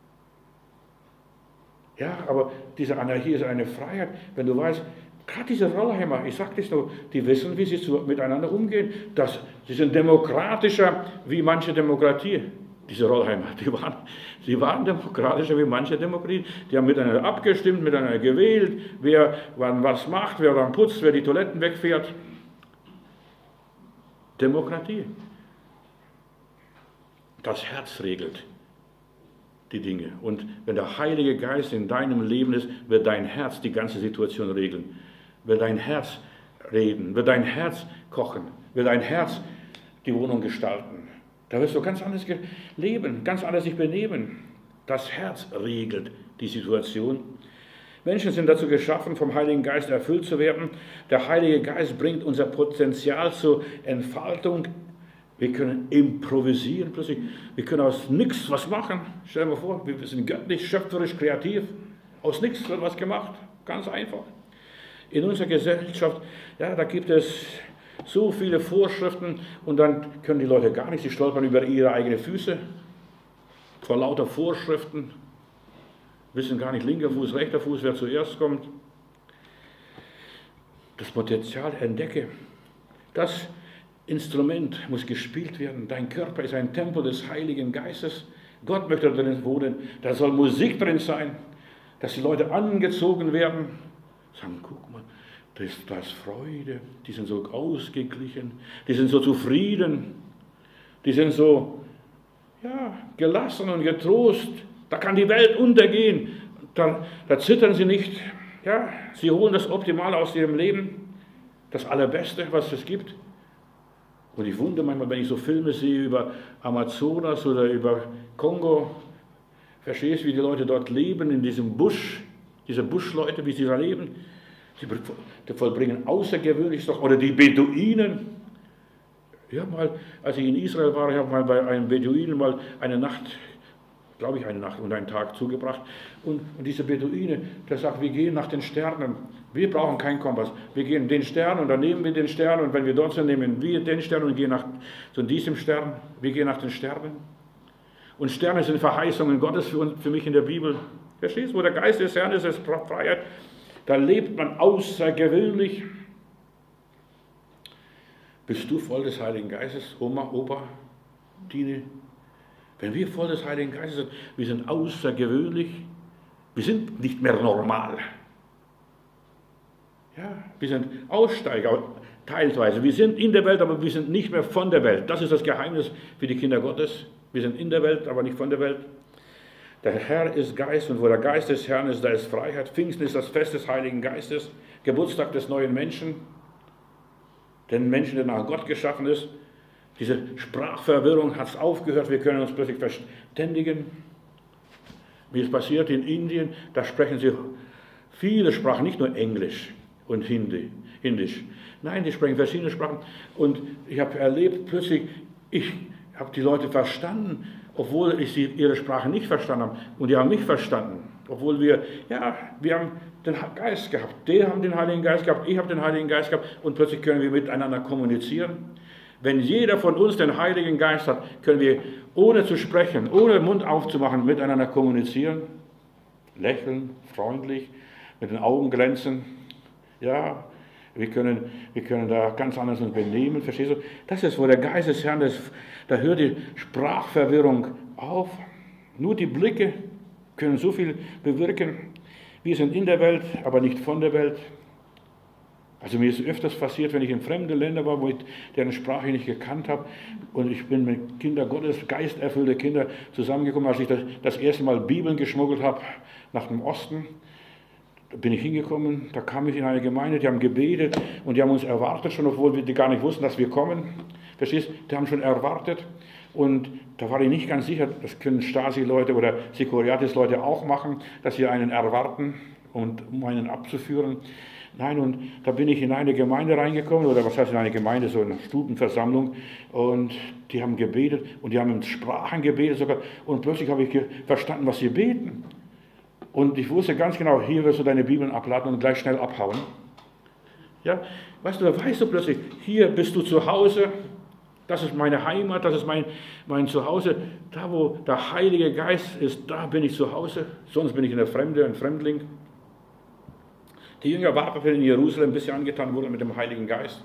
Ja, aber diese Anarchie ist eine Freiheit, wenn du weißt, gerade diese Rollheimer, ich sage das nur, die wissen, wie sie miteinander umgehen. Sie sind demokratischer wie manche Demokratie. Diese Rollheimer, die waren demokratischer wie manche Demokratie. Die haben miteinander abgestimmt, miteinander gewählt, wer wann was macht, wer dann putzt, wer die Toiletten wegfährt. Demokratie. Das Herz regelt die Dinge. Und wenn der Heilige Geist in deinem Leben ist, wird dein Herz die ganze Situation regeln. Wird dein Herz reden, wird dein Herz kochen, wird dein Herz die Wohnung gestalten. Da wirst du ganz anders leben, ganz anders sich benehmen. Das Herz regelt die Situation. Menschen sind dazu geschaffen, vom Heiligen Geist erfüllt zu werden. Der Heilige Geist bringt unser Potenzial zur Entfaltung. Wir können improvisieren plötzlich. Wir können aus nichts was machen. Stell dir mal vor, wir sind göttlich, schöpferisch, kreativ. Aus nichts wird was gemacht. Ganz einfach. In unserer Gesellschaft, ja, da gibt es so viele Vorschriften und dann können die Leute gar nicht, sie stolpern über ihre eigenen Füße vor lauter Vorschriften, wissen gar nicht linker Fuß, rechter Fuß, wer zuerst kommt. Das Potenzial entdecke. Das Instrument muss gespielt werden. Dein Körper ist ein Tempel des Heiligen Geistes. Gott möchte darin wohnen. Da soll Musik drin sein, dass die Leute angezogen werden. Sagen, guck mal, da ist Freude. Die sind so ausgeglichen. Die sind so zufrieden. Die sind so, ja, gelassen und getrost. Da kann die Welt untergehen. Da zittern sie nicht. Ja, sie holen das Optimale aus ihrem Leben. Das Allerbeste, was es gibt. Und ich wundere manchmal, wenn ich so Filme sehe über Amazonas oder über Kongo, verstehst du, wie die Leute dort leben, in diesem Busch, diese Buschleute, wie sie da leben, die vollbringen außergewöhnlich doch, oder die Beduinen. Ich habe mal, als ich in Israel war, ich habe mal bei einem Beduinen mal eine Nacht, glaube ich, eine Nacht und einen Tag zugebracht. Und diese Beduine, der sagt, wir gehen nach den Sternen. Wir brauchen keinen Kompass. Wir gehen den Stern und dann nehmen wir den Stern. Und wenn wir dort sind, nehmen wir den Stern und gehen nach zu diesem Stern. Wir gehen nach den Sternen. Und Sterne sind Verheißungen Gottes für mich in der Bibel. Verstehst du, wo der Geist des Herrn ist, ist Freiheit. Da lebt man außergewöhnlich. Bist du voll des Heiligen Geistes, Oma, Opa, Tine? Wenn wir voll des Heiligen Geistes sind, wir sind außergewöhnlich, wir sind nicht mehr normal. Ja, wir sind Aussteiger, teilweise. Wir sind in der Welt, aber wir sind nicht mehr von der Welt. Das ist das Geheimnis für die Kinder Gottes. Wir sind in der Welt, aber nicht von der Welt. Der Herr ist Geist und wo der Geist des Herrn ist, da ist Freiheit. Pfingsten ist das Fest des Heiligen Geistes, Geburtstag des neuen Menschen, den Menschen, der nach Gott geschaffen ist. Diese Sprachverwirrung hat aufgehört, wir können uns plötzlich verständigen. Wie es passiert in Indien, da sprechen sie viele Sprachen, nicht nur Englisch und Hindisch. Nein, die sprechen verschiedene Sprachen. Und ich habe erlebt, plötzlich, ich habe die Leute verstanden, obwohl ich ihre Sprache nicht verstanden habe. Und die haben mich verstanden. Obwohl wir haben den Geist gehabt. Die haben den Heiligen Geist gehabt, ich habe den Heiligen Geist gehabt. Und plötzlich können wir miteinander kommunizieren. Wenn jeder von uns den Heiligen Geist hat, können wir ohne zu sprechen, ohne den Mund aufzumachen, miteinander kommunizieren. Lächeln, freundlich, mit den Augen glänzen. Ja, wir können da ganz anders uns benehmen, verstehst du? Das ist, wo der Geist des Herrn ist, da hört die Sprachverwirrung auf. Nur die Blicke können so viel bewirken. Wir sind in der Welt, aber nicht von der Welt. Also mir ist öfters passiert, wenn ich in fremde Länder war, wo ich deren Sprache nicht gekannt habe und ich bin mit Kindern Gottes, geisterfüllte Kinder zusammengekommen, als ich das erste Mal Bibeln geschmuggelt habe nach dem Osten. Da bin ich hingekommen, da kam ich in eine Gemeinde, die haben gebetet und die haben uns erwartet schon, obwohl wir gar nicht wussten, dass wir kommen. Verstehst du? Die haben schon erwartet und da war ich nicht ganz sicher, das können Stasi-Leute oder Securiatis-Leute auch machen, dass sie einen erwarten, um einen abzuführen. Nein, und da bin ich in eine Gemeinde reingekommen, oder was heißt in eine Gemeinde, so eine Stubenversammlung, und die haben gebetet, und die haben in Sprachen gebetet sogar, und plötzlich habe ich verstanden, was sie beten. Und ich wusste ganz genau, hier wirst du deine Bibeln abladen und gleich schnell abhauen. Ja, weißt du, da weißt du plötzlich, hier bist du zu Hause, das ist meine Heimat, das ist mein Zuhause, da wo der Heilige Geist ist, da bin ich zu Hause, sonst bin ich in der Fremde, ein Fremdling. Die Jünger warteten in Jerusalem, bis sie angetan wurden mit dem Heiligen Geist.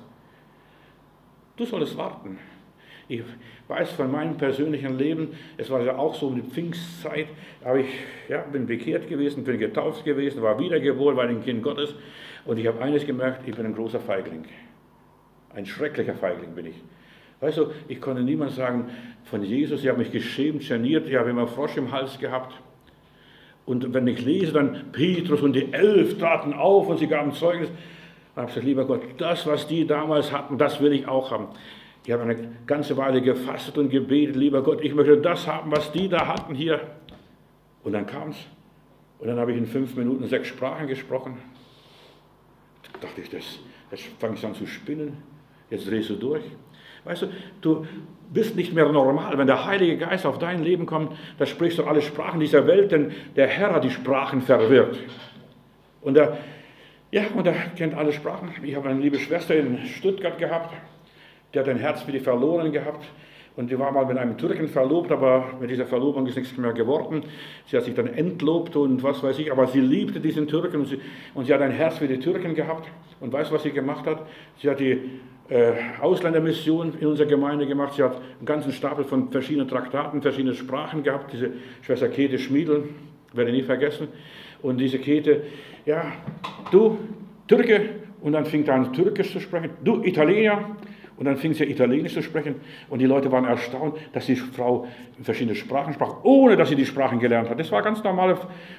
Du solltest warten. Ich weiß von meinem persönlichen Leben, es war ja auch so um die Pfingstzeit, aber ich bin bekehrt gewesen, bin getauft gewesen, war wiedergeboren, war ein Kind Gottes und ich habe eines gemerkt, ich bin ein großer Feigling. Ein schrecklicher Feigling bin ich. Weißt du, ich konnte niemand sagen von Jesus, ich habe mich geschämt, geniert, ich habe immer Frosch im Hals gehabt. Und wenn ich lese, dann Petrus und die 11 traten auf und sie gaben Zeugnis. Dann habe ich gesagt, lieber Gott, das, was die damals hatten, das will ich auch haben. Ich habe eine ganze Weile gefastet und gebetet, lieber Gott, ich möchte das haben, was die da hatten hier. Und dann kam es. Und dann habe ich in 5 Minuten 6 Sprachen gesprochen. Da dachte ich, jetzt fange ich an zu spinnen. Jetzt drehst du durch. Weißt du, du bist nicht mehr normal. Wenn der Heilige Geist auf dein Leben kommt, da sprichst du alle Sprachen dieser Welt, denn der Herr hat die Sprachen verwirrt. Und er kennt alle Sprachen. Ich habe eine liebe Schwester in Stuttgart gehabt, die hat ein Herz für die Verlorenen gehabt. Und die war mal mit einem Türken verlobt, aber mit dieser Verlobung ist nichts mehr geworden. Sie hat sich dann entlobt und was weiß ich, aber sie liebte diesen Türken und sie hat ein Herz für die Türken gehabt. Und weißt du, was sie gemacht hat? Sie hat die Ausländermission in unserer Gemeinde gemacht. Sie hat einen ganzen Stapel von verschiedenen Traktaten, verschiedene Sprachen gehabt. Diese Schwester Käthe Schmiedl, werde ich nie vergessen. Und diese Käthe, ja, du Türke, und dann fing er an Türkisch zu sprechen. Du Italiener. Und dann fing sie Italienisch zu sprechen und die Leute waren erstaunt, dass die Frau verschiedene Sprachen sprach, ohne dass sie die Sprachen gelernt hat. Das war eine ganz normale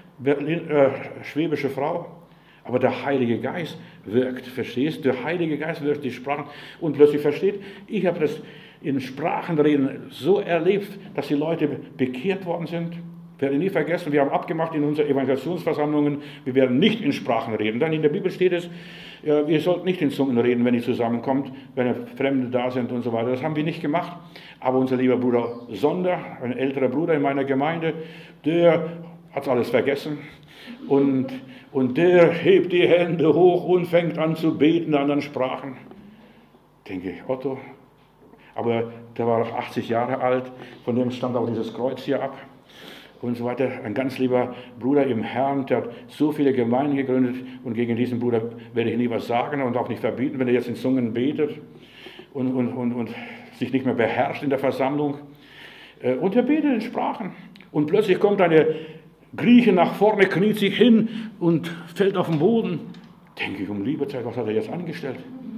schwäbische Frau. Aber der Heilige Geist wirkt, verstehst du? Der Heilige Geist wirkt die Sprachen und plötzlich versteht, ich habe das in Sprachenreden so erlebt, dass die Leute bekehrt worden sind. Ich werde nie vergessen, wir haben abgemacht in unseren Evangelisationsversammlungen, wir werden nicht in Sprachen reden. Dann in der Bibel steht es, wir sollten nicht in Zungen reden, wenn ihr zusammenkommt, wenn Fremde da sind und so weiter. Das haben wir nicht gemacht. Aber unser lieber Bruder Sonder, ein älterer Bruder in meiner Gemeinde, der hat alles vergessen. Und der hebt die Hände hoch und fängt an zu beten in anderen Sprachen. Denke ich, Otto. Aber der war 80 Jahre alt, von dem stammt auch dieses Kreuz hier ab. Und so weiter. Ein ganz lieber Bruder im Herrn, der hat so viele Gemeinden gegründet und gegen diesen Bruder werde ich nie was sagen und auch nicht verbieten, wenn er jetzt in Zungen betet und sich nicht mehr beherrscht in der Versammlung. Und er betet in Sprachen. Und plötzlich kommt eine Grieche nach vorne, kniet sich hin und fällt auf den Boden. Denke ich, um liebe Zeit, was hat er jetzt angestellt?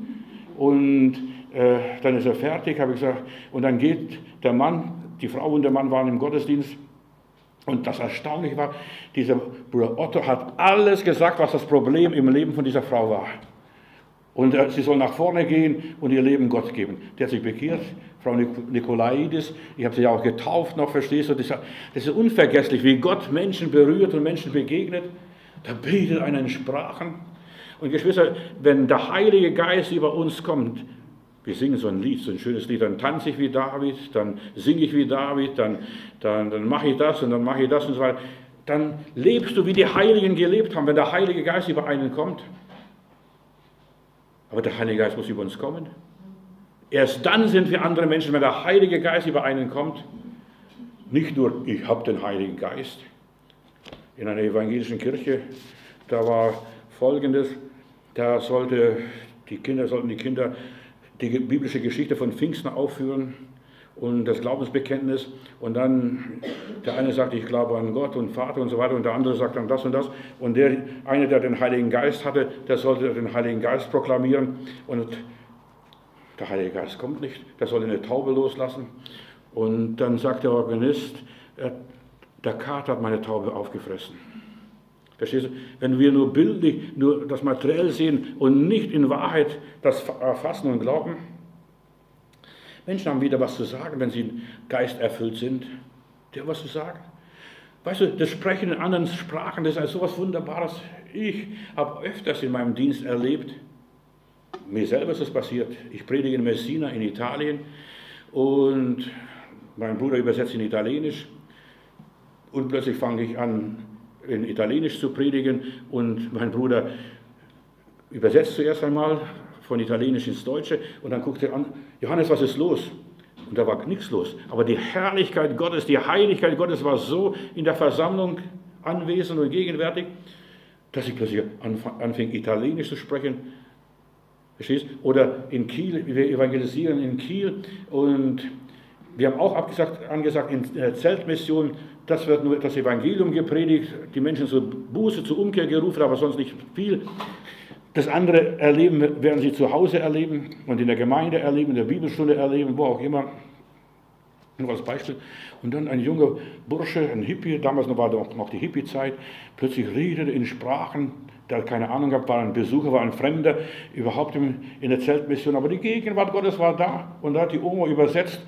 Und dann ist er fertig, habe ich gesagt. Und dann geht der Mann, die Frau und der Mann waren im Gottesdienst. Und das Erstaunliche war, dieser Bruder Otto hat alles gesagt, was das Problem im Leben von dieser Frau war. Und sie soll nach vorne gehen und ihr Leben Gott geben. Der hat sich bekehrt, Frau Nikolaidis, ich habe sie ja auch getauft noch, verstehst du? Das ist unvergesslich, wie Gott Menschen berührt und Menschen begegnet. Da betet einer in Sprachen. Und Geschwister, wenn der Heilige Geist über uns kommt, wir singen so ein Lied, so ein schönes Lied, dann tanze ich wie David, dann singe ich wie David, dann mache ich das und dann mache ich das und so weiter. Dann lebst du, wie die Heiligen gelebt haben, wenn der Heilige Geist über einen kommt. Aber der Heilige Geist muss über uns kommen. Erst dann sind wir andere Menschen, wenn der Heilige Geist über einen kommt. Nicht nur, ich habe den Heiligen Geist. In einer evangelischen Kirche, da war Folgendes, da sollten die Kinder die biblische Geschichte von Pfingsten aufführen und das Glaubensbekenntnis und dann der eine sagt, ich glaube an Gott und Vater und so weiter und der andere sagt dann das und das und der eine, der den Heiligen Geist hatte, der sollte den Heiligen Geist proklamieren und der Heilige Geist kommt nicht, der soll eine Taube loslassen und dann sagt der Organist, der Kater hat meine Taube aufgefressen. Verstehst du? Wenn wir nur bildlich, nur das Materiell sehen und nicht in Wahrheit das erfassen und glauben. Menschen haben wieder was zu sagen, wenn sie geisterfüllt sind. Die haben was zu sagen. Weißt du, das Sprechen in anderen Sprachen, das ist so etwas Wunderbares. Ich habe öfters in meinem Dienst erlebt, mir selber ist es passiert. Ich predige in Messina in Italien und mein Bruder übersetzt in Italienisch und plötzlich fange ich an, in Italienisch zu predigen und mein Bruder übersetzt zuerst einmal von Italienisch ins Deutsche und dann guckt er an, Johannes, was ist los? Und da war nichts los. Aber die Herrlichkeit Gottes, die Heiligkeit Gottes war so in der Versammlung anwesend und gegenwärtig, dass ich plötzlich anfing, Italienisch zu sprechen. Verstehst? Oder in Kiel, wir evangelisieren in Kiel und wir haben auch angesagt in der Zeltmission, das wird nur das Evangelium gepredigt, die Menschen zur Buße, zur Umkehr gerufen, aber sonst nicht viel. Das andere erleben, werden sie zu Hause erleben und in der Gemeinde erleben, in der Bibelstunde erleben, wo auch immer. Nur als Beispiel. Und dann ein junger Bursche, ein Hippie, damals war noch die Hippie-Zeit, plötzlich redete in Sprachen, der keine Ahnung gehabt, war ein Besucher, war ein Fremder, überhaupt in der Zeltmission, aber die Gegenwart Gottes war da und da hat die Oma übersetzt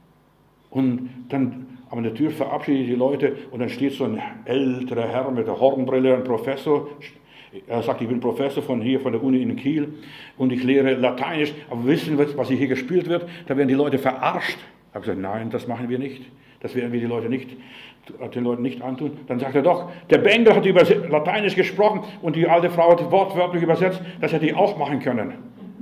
und dann an der Tür verabschiedet die Leute und dann steht so ein älterer Herr mit der Hornbrille, ein Professor, Er sagt, ich bin Professor von der Uni in Kiel und ich lehre Lateinisch, aber wissen Sie, was hier gespielt wird? Da werden die Leute verarscht. Ich habe gesagt, nein, das machen wir nicht. Das werden wir den Leuten nicht antun. Dann sagt er doch, der Bengel hat über Lateinisch gesprochen und die alte Frau hat wortwörtlich übersetzt, das hätte ich auch machen können.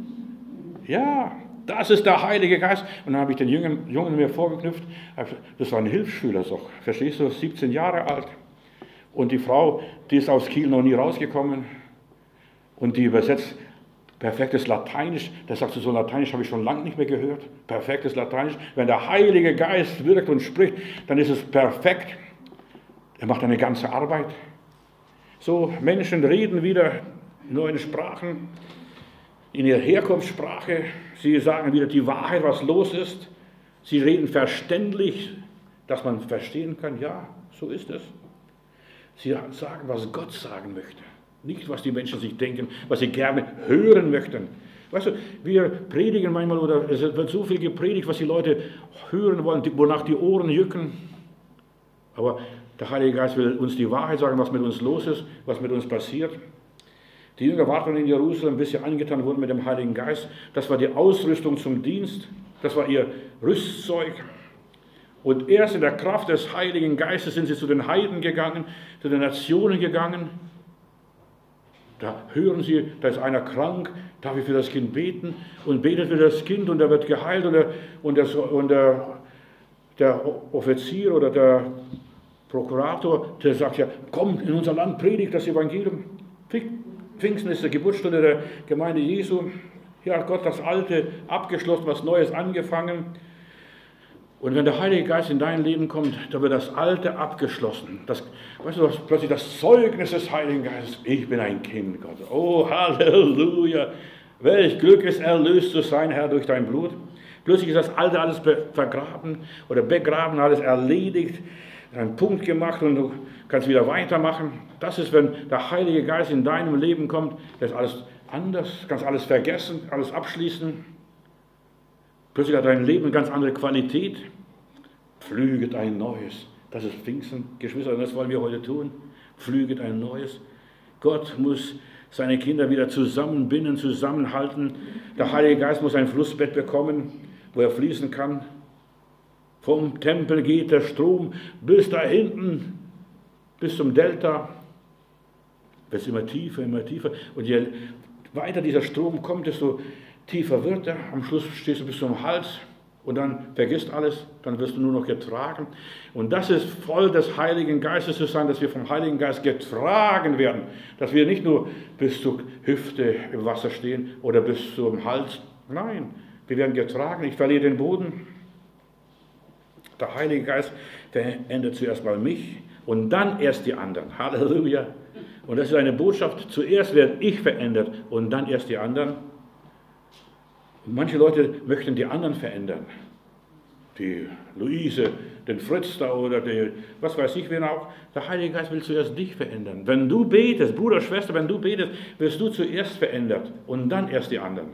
Ja, das ist der Heilige Geist. Und dann habe ich den Jungen mir vorgeknüpft. Das war ein Hilfsschüler, verstehst du, 17 Jahre alt. Und die Frau, die ist aus Kiel noch nie rausgekommen. Und die übersetzt perfektes Lateinisch. Da sagst du, so Lateinisch habe ich schon lange nicht mehr gehört. Perfektes Lateinisch. Wenn der Heilige Geist wirkt und spricht, dann ist es perfekt. Er macht eine ganze Arbeit. So, Menschen reden wieder in neuen Sprachen, in ihrer Herkunftssprache. Sie sagen wieder die Wahrheit, was los ist. Sie reden verständlich, dass man verstehen kann, ja, so ist es. Sie sagen, was Gott sagen möchte. Nicht, was die Menschen sich denken, was sie gerne hören möchten. Weißt du, wir predigen manchmal, oder es wird so viel gepredigt, was die Leute hören wollen, wonach die Ohren jucken. Aber der Heilige Geist will uns die Wahrheit sagen, was mit uns los ist, was mit uns passiert. Die Jünger warten in Jerusalem, bis sie angetan wurden mit dem Heiligen Geist. Das war die Ausrüstung zum Dienst. Das war ihr Rüstzeug. Und erst in der Kraft des Heiligen Geistes sind sie zu den Heiden gegangen, zu den Nationen gegangen. Da hören sie, da ist einer krank, darf ich für das Kind beten? Und betet für das Kind und er wird geheilt. Und der Offizier oder der Prokurator, der sagt ja, komm in unser Land, predigt das Evangelium. Pfingsten ist die Geburtsstunde der Gemeinde Jesu. Hier hat Gott das Alte abgeschlossen, was Neues angefangen. Und wenn der Heilige Geist in dein Leben kommt, da wird das Alte abgeschlossen. Weißt du, du hast plötzlich das Zeugnis des Heiligen Geistes. Ich bin ein Kind Gottes. Oh, Halleluja. Welch Glück ist, erlöst zu sein, Herr, durch dein Blut. Plötzlich ist das Alte alles vergraben oder begraben, alles erledigt, einen Punkt gemacht und du kannst wieder weitermachen. Das ist, wenn der Heilige Geist in deinem Leben kommt, das ist alles anders, kannst alles vergessen, alles abschließen. Plötzlich hat dein Leben eine ganz andere Qualität. Pflüget ein Neues. Das ist Pfingsten, Geschwister, und das wollen wir heute tun. Pflüget ein Neues. Gott muss seine Kinder wieder zusammenbinden, zusammenhalten. Der Heilige Geist muss ein Flussbett bekommen, wo er fließen kann. Vom Tempel geht der Strom bis da hinten, bis zum Delta. Wird immer tiefer, immer tiefer. Und je weiter dieser Strom kommt, desto tiefer wird er. Am Schluss stehst du bis zum Hals und dann vergisst alles. Dann wirst du nur noch getragen. Und das ist voll des Heiligen Geistes zu sein, dass wir vom Heiligen Geist getragen werden. Dass wir nicht nur bis zur Hüfte im Wasser stehen oder bis zum Hals. Nein, wir werden getragen. Ich verliere den Boden. Der Heilige Geist verändert zuerst mal mich und dann erst die anderen. Halleluja. Und das ist eine Botschaft. Zuerst werde ich verändert und dann erst die anderen. Und manche Leute möchten die anderen verändern. Die Luise, den Fritz da oder die, was weiß ich wen auch. Der Heilige Geist will zuerst dich verändern. Wenn du betest, Bruder, Schwester, wenn du betest, wirst du zuerst verändert und dann erst die anderen.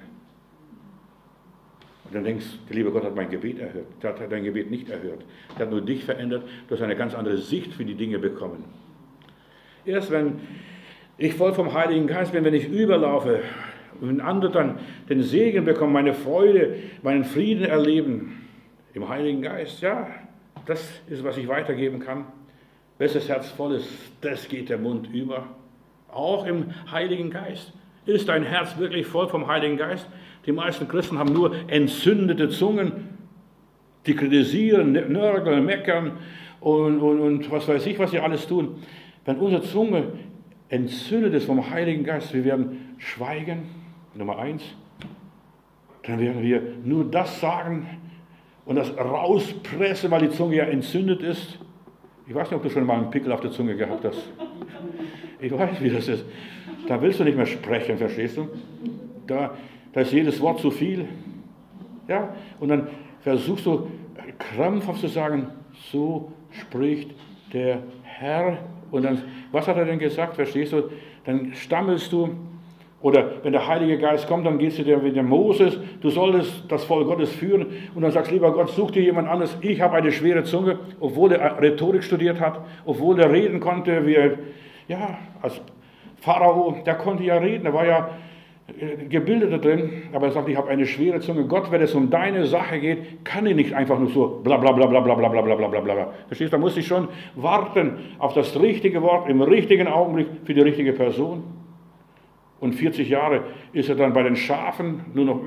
Und dann denkst du, der liebe Gott hat mein Gebet erhört. Der hat dein Gebet nicht erhört. Der hat nur dich verändert. Du hast eine ganz andere Sicht für die Dinge bekommen. Erst wenn ich voll vom Heiligen Geist bin, wenn ich überlaufe und wenn andere dann den Segen bekommen, meine Freude, meinen Frieden erleben im Heiligen Geist, ja, das ist, was ich weitergeben kann. Welches Herz voll ist, das geht der Mund über. Auch im Heiligen Geist. Ist dein Herz wirklich voll vom Heiligen Geist? Die meisten Christen haben nur entzündete Zungen, die kritisieren, nörgeln, meckern und was weiß ich, was sie alles tun. Wenn unsere Zunge entzündet ist vom Heiligen Geist, wir werden schweigen, Nummer 1, dann werden wir nur das sagen und das rauspressen, weil die Zunge ja entzündet ist. Ich weiß nicht, ob du schon mal einen Pickel auf der Zunge gehabt hast. Ich weiß, wie das ist. Da willst du nicht mehr sprechen, verstehst du? Da ist jedes Wort zu viel. Ja? Und dann versuchst du krampfhaft zu sagen, so spricht der Herr. Und dann, was hat er denn gesagt, verstehst du? Dann stammelst du. Oder wenn der Heilige Geist kommt, dann gehst du dir wie der Moses, du solltest das Volk Gottes führen. Und dann sagst du, lieber Gott, such dir jemand anderes. Ich habe eine schwere Zunge, obwohl er Rhetorik studiert hat, obwohl er reden konnte, wie er, ja, als Pharao, der konnte ja reden, der war ja gebildet da drin, aber er sagt, ich habe eine schwere Zunge. Gott, wenn es um deine Sache geht, kann ich nicht einfach nur so bla bla bla bla bla bla bla bla bla bla bla. Verstehst du, da muss ich schon warten auf das richtige Wort im richtigen Augenblick für die richtige Person. Und 40 Jahre ist er dann bei den Schafen nur noch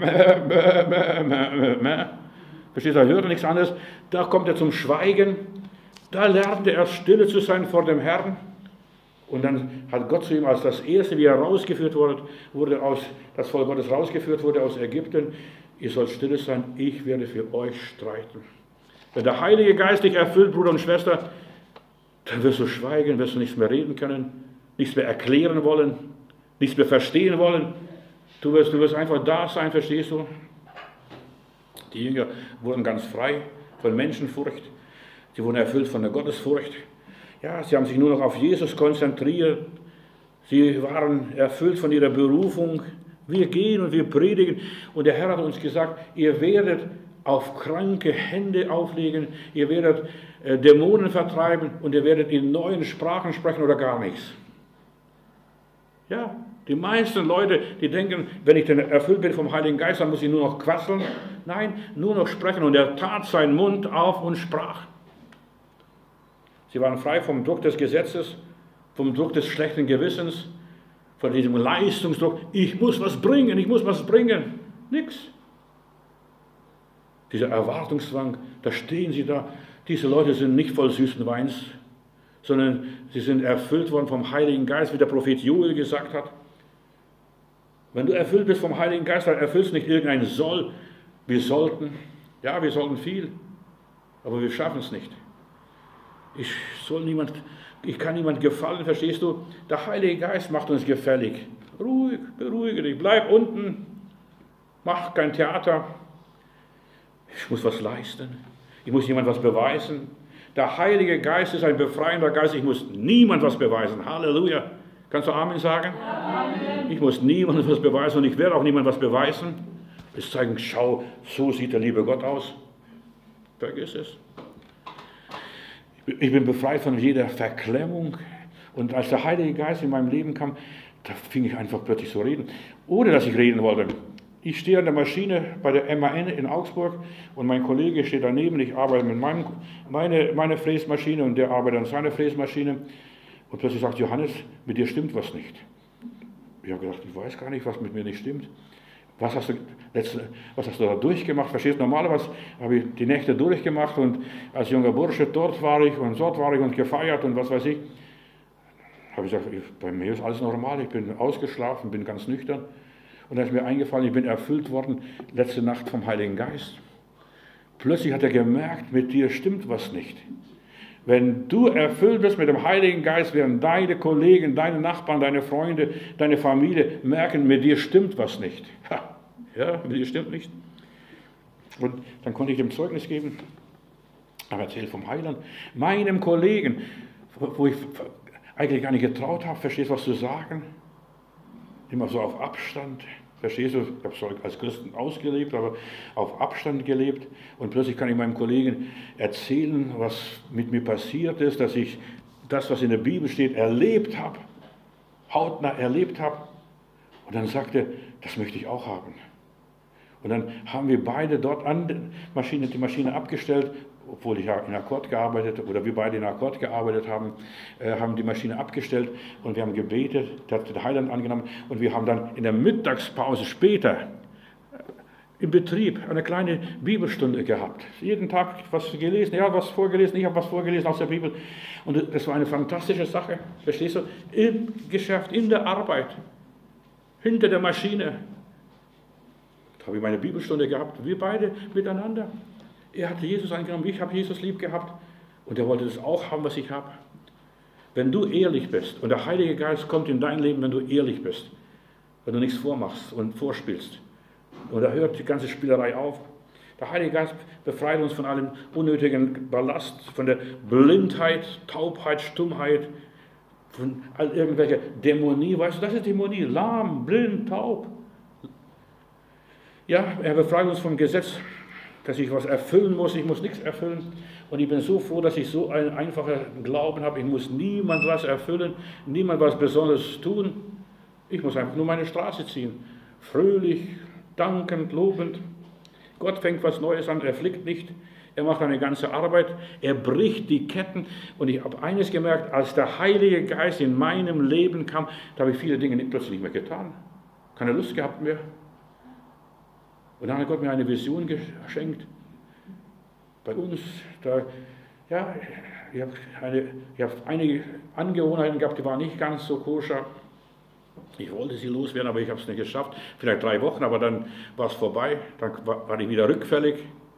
verstehst du, da hört er nichts anderes. Da kommt er zum Schweigen, da lernt er erst stille zu sein vor dem Herrn. Und dann hat Gott zu ihm als das erste, wie er rausgeführt wurde das Volk Gottes rausgeführt wurde aus Ägypten, ihr sollt stille sein, ich werde für euch streiten. Wenn der Heilige Geist dich erfüllt, Bruder und Schwester, dann wirst du schweigen, wirst du nichts mehr reden können, nichts mehr erklären wollen, nichts mehr verstehen wollen. Du wirst einfach da sein, verstehst du? Die Jünger wurden ganz frei von Menschenfurcht, sie wurden erfüllt von der Gottesfurcht. Ja, sie haben sich nur noch auf Jesus konzentriert. Sie waren erfüllt von ihrer Berufung. Wir gehen und wir predigen. Und der Herr hat uns gesagt, ihr werdet auf kranke Hände auflegen, ihr werdet Dämonen vertreiben und ihr werdet in neuen Sprachen sprechen oder gar nichts. Ja, die meisten Leute, die denken, wenn ich denn erfüllt bin vom Heiligen Geist, dann muss ich nur noch quasseln. Nein, nur noch sprechen. Und er tat seinen Mund auf und sprach. Sie waren frei vom Druck des Gesetzes, vom Druck des schlechten Gewissens, von diesem Leistungsdruck. Ich muss was bringen, ich muss was bringen. Nix. Dieser Erwartungsdrang, da stehen sie da. Diese Leute sind nicht voll süßen Weins, sondern sie sind erfüllt worden vom Heiligen Geist, wie der Prophet Joel gesagt hat. Wenn du erfüllt bist vom Heiligen Geist, dann erfüllst du nicht irgendein Soll. Wir sollten viel, aber wir schaffen es nicht. Ich kann niemand gefallen, verstehst du? Der Heilige Geist macht uns gefällig. Ruhig, beruhige dich, bleib unten, mach kein Theater. Ich muss was leisten, ich muss jemand was beweisen. Der Heilige Geist ist ein befreiender Geist, ich muss niemand was beweisen. Halleluja. Kannst du Amen sagen? Amen. Ich muss niemandem was beweisen und ich werde auch niemandem was beweisen. Es zeigen, schau, so sieht der liebe Gott aus. Vergiss es. Ich bin befreit von jeder Verklemmung. Und als der Heilige Geist in meinem Leben kam, da fing ich einfach plötzlich zu reden, ohne dass ich reden wollte. Ich stehe an der Maschine bei der MAN in Augsburg und mein Kollege steht daneben. Ich arbeite mit meine Fräsmaschine und der arbeitet an seiner Fräsmaschine. Und plötzlich sagt Johannes, mit dir stimmt was nicht. Ich habe gedacht, ich weiß gar nicht, was mit mir nicht stimmt. Was hast du da durchgemacht? Verstehst du, normalerweise habe ich die Nächte durchgemacht und als junger Bursche dort war ich und gefeiert und was weiß ich. Habe ich gesagt, bei mir ist alles normal, ich bin ausgeschlafen, bin ganz nüchtern. Und da ist mir eingefallen, ich bin erfüllt worden letzte Nacht vom Heiligen Geist. Plötzlich hat er gemerkt, mit dir stimmt was nicht. Wenn du erfüllt bist mit dem Heiligen Geist, werden deine Kollegen, deine Nachbarn, deine Freunde, deine Familie merken, mit dir stimmt was nicht. Ja, mit dir stimmt nicht. Und dann konnte ich dem Zeugnis geben, aber erzähl vom Heiland, meinem Kollegen, wo ich eigentlich gar nicht getraut habe, verstehst du, was zu sagen? Immer so auf Abstand. Verstehst du, ich habe so als Christen ausgelebt, aber auf Abstand gelebt. Und plötzlich kann ich meinem Kollegen erzählen, was mit mir passiert ist, dass ich das, was in der Bibel steht, erlebt habe, hautnah erlebt habe. Und dann sagte er, das möchte ich auch haben. Und dann haben wir beide dort an die Maschine abgestellt, obwohl ich ja in Akkord gearbeitet oder wir beide in Akkord gearbeitet haben, haben die Maschine abgestellt und wir haben gebetet, der hat den Heiland angenommen und wir haben dann in der Mittagspause später im Betrieb eine kleine Bibelstunde gehabt. Jeden Tag was gelesen, er hat was vorgelesen, ich habe was vorgelesen aus der Bibel und das war eine fantastische Sache, verstehst du, im Geschäft, in der Arbeit, hinter der Maschine. Da habe ich meine Bibelstunde gehabt, wir beide miteinander. Er hatte Jesus angenommen, ich habe Jesus lieb gehabt und er wollte das auch haben, was ich habe. Wenn du ehrlich bist und der Heilige Geist kommt in dein Leben, wenn du ehrlich bist, wenn du nichts vormachst und vorspielst und da hört die ganze Spielerei auf. Der Heilige Geist befreit uns von allem unnötigen Ballast, von der Blindheit, Taubheit, Stummheit, von all irgendwelcher Dämonie. Weißt du, das ist Dämonie, lahm, blind, taub. Ja, er befreit uns vom Gesetz, dass ich was erfüllen muss. Ich muss nichts erfüllen. Und ich bin so froh, dass ich so einen einfachen Glauben habe. Ich muss niemand was erfüllen, niemand was Besonderes tun. Ich muss einfach nur meine Straße ziehen. Fröhlich, dankend, lobend. Gott fängt was Neues an, er flickt nicht. Er macht eine ganze Arbeit, er bricht die Ketten. Und ich habe eines gemerkt, als der Heilige Geist in meinem Leben kam, da habe ich viele Dinge plötzlich nicht mehr getan. Keine Lust gehabt mehr. Und dann hat Gott mir eine Vision geschenkt. Bei uns, da, ja, ich habe einige Angewohnheiten gehabt, die waren nicht ganz so koscher. Ich wollte sie loswerden, aber ich habe es nicht geschafft. Vielleicht 3 Wochen, aber dann war es vorbei. Dann war ich wieder rückfällig.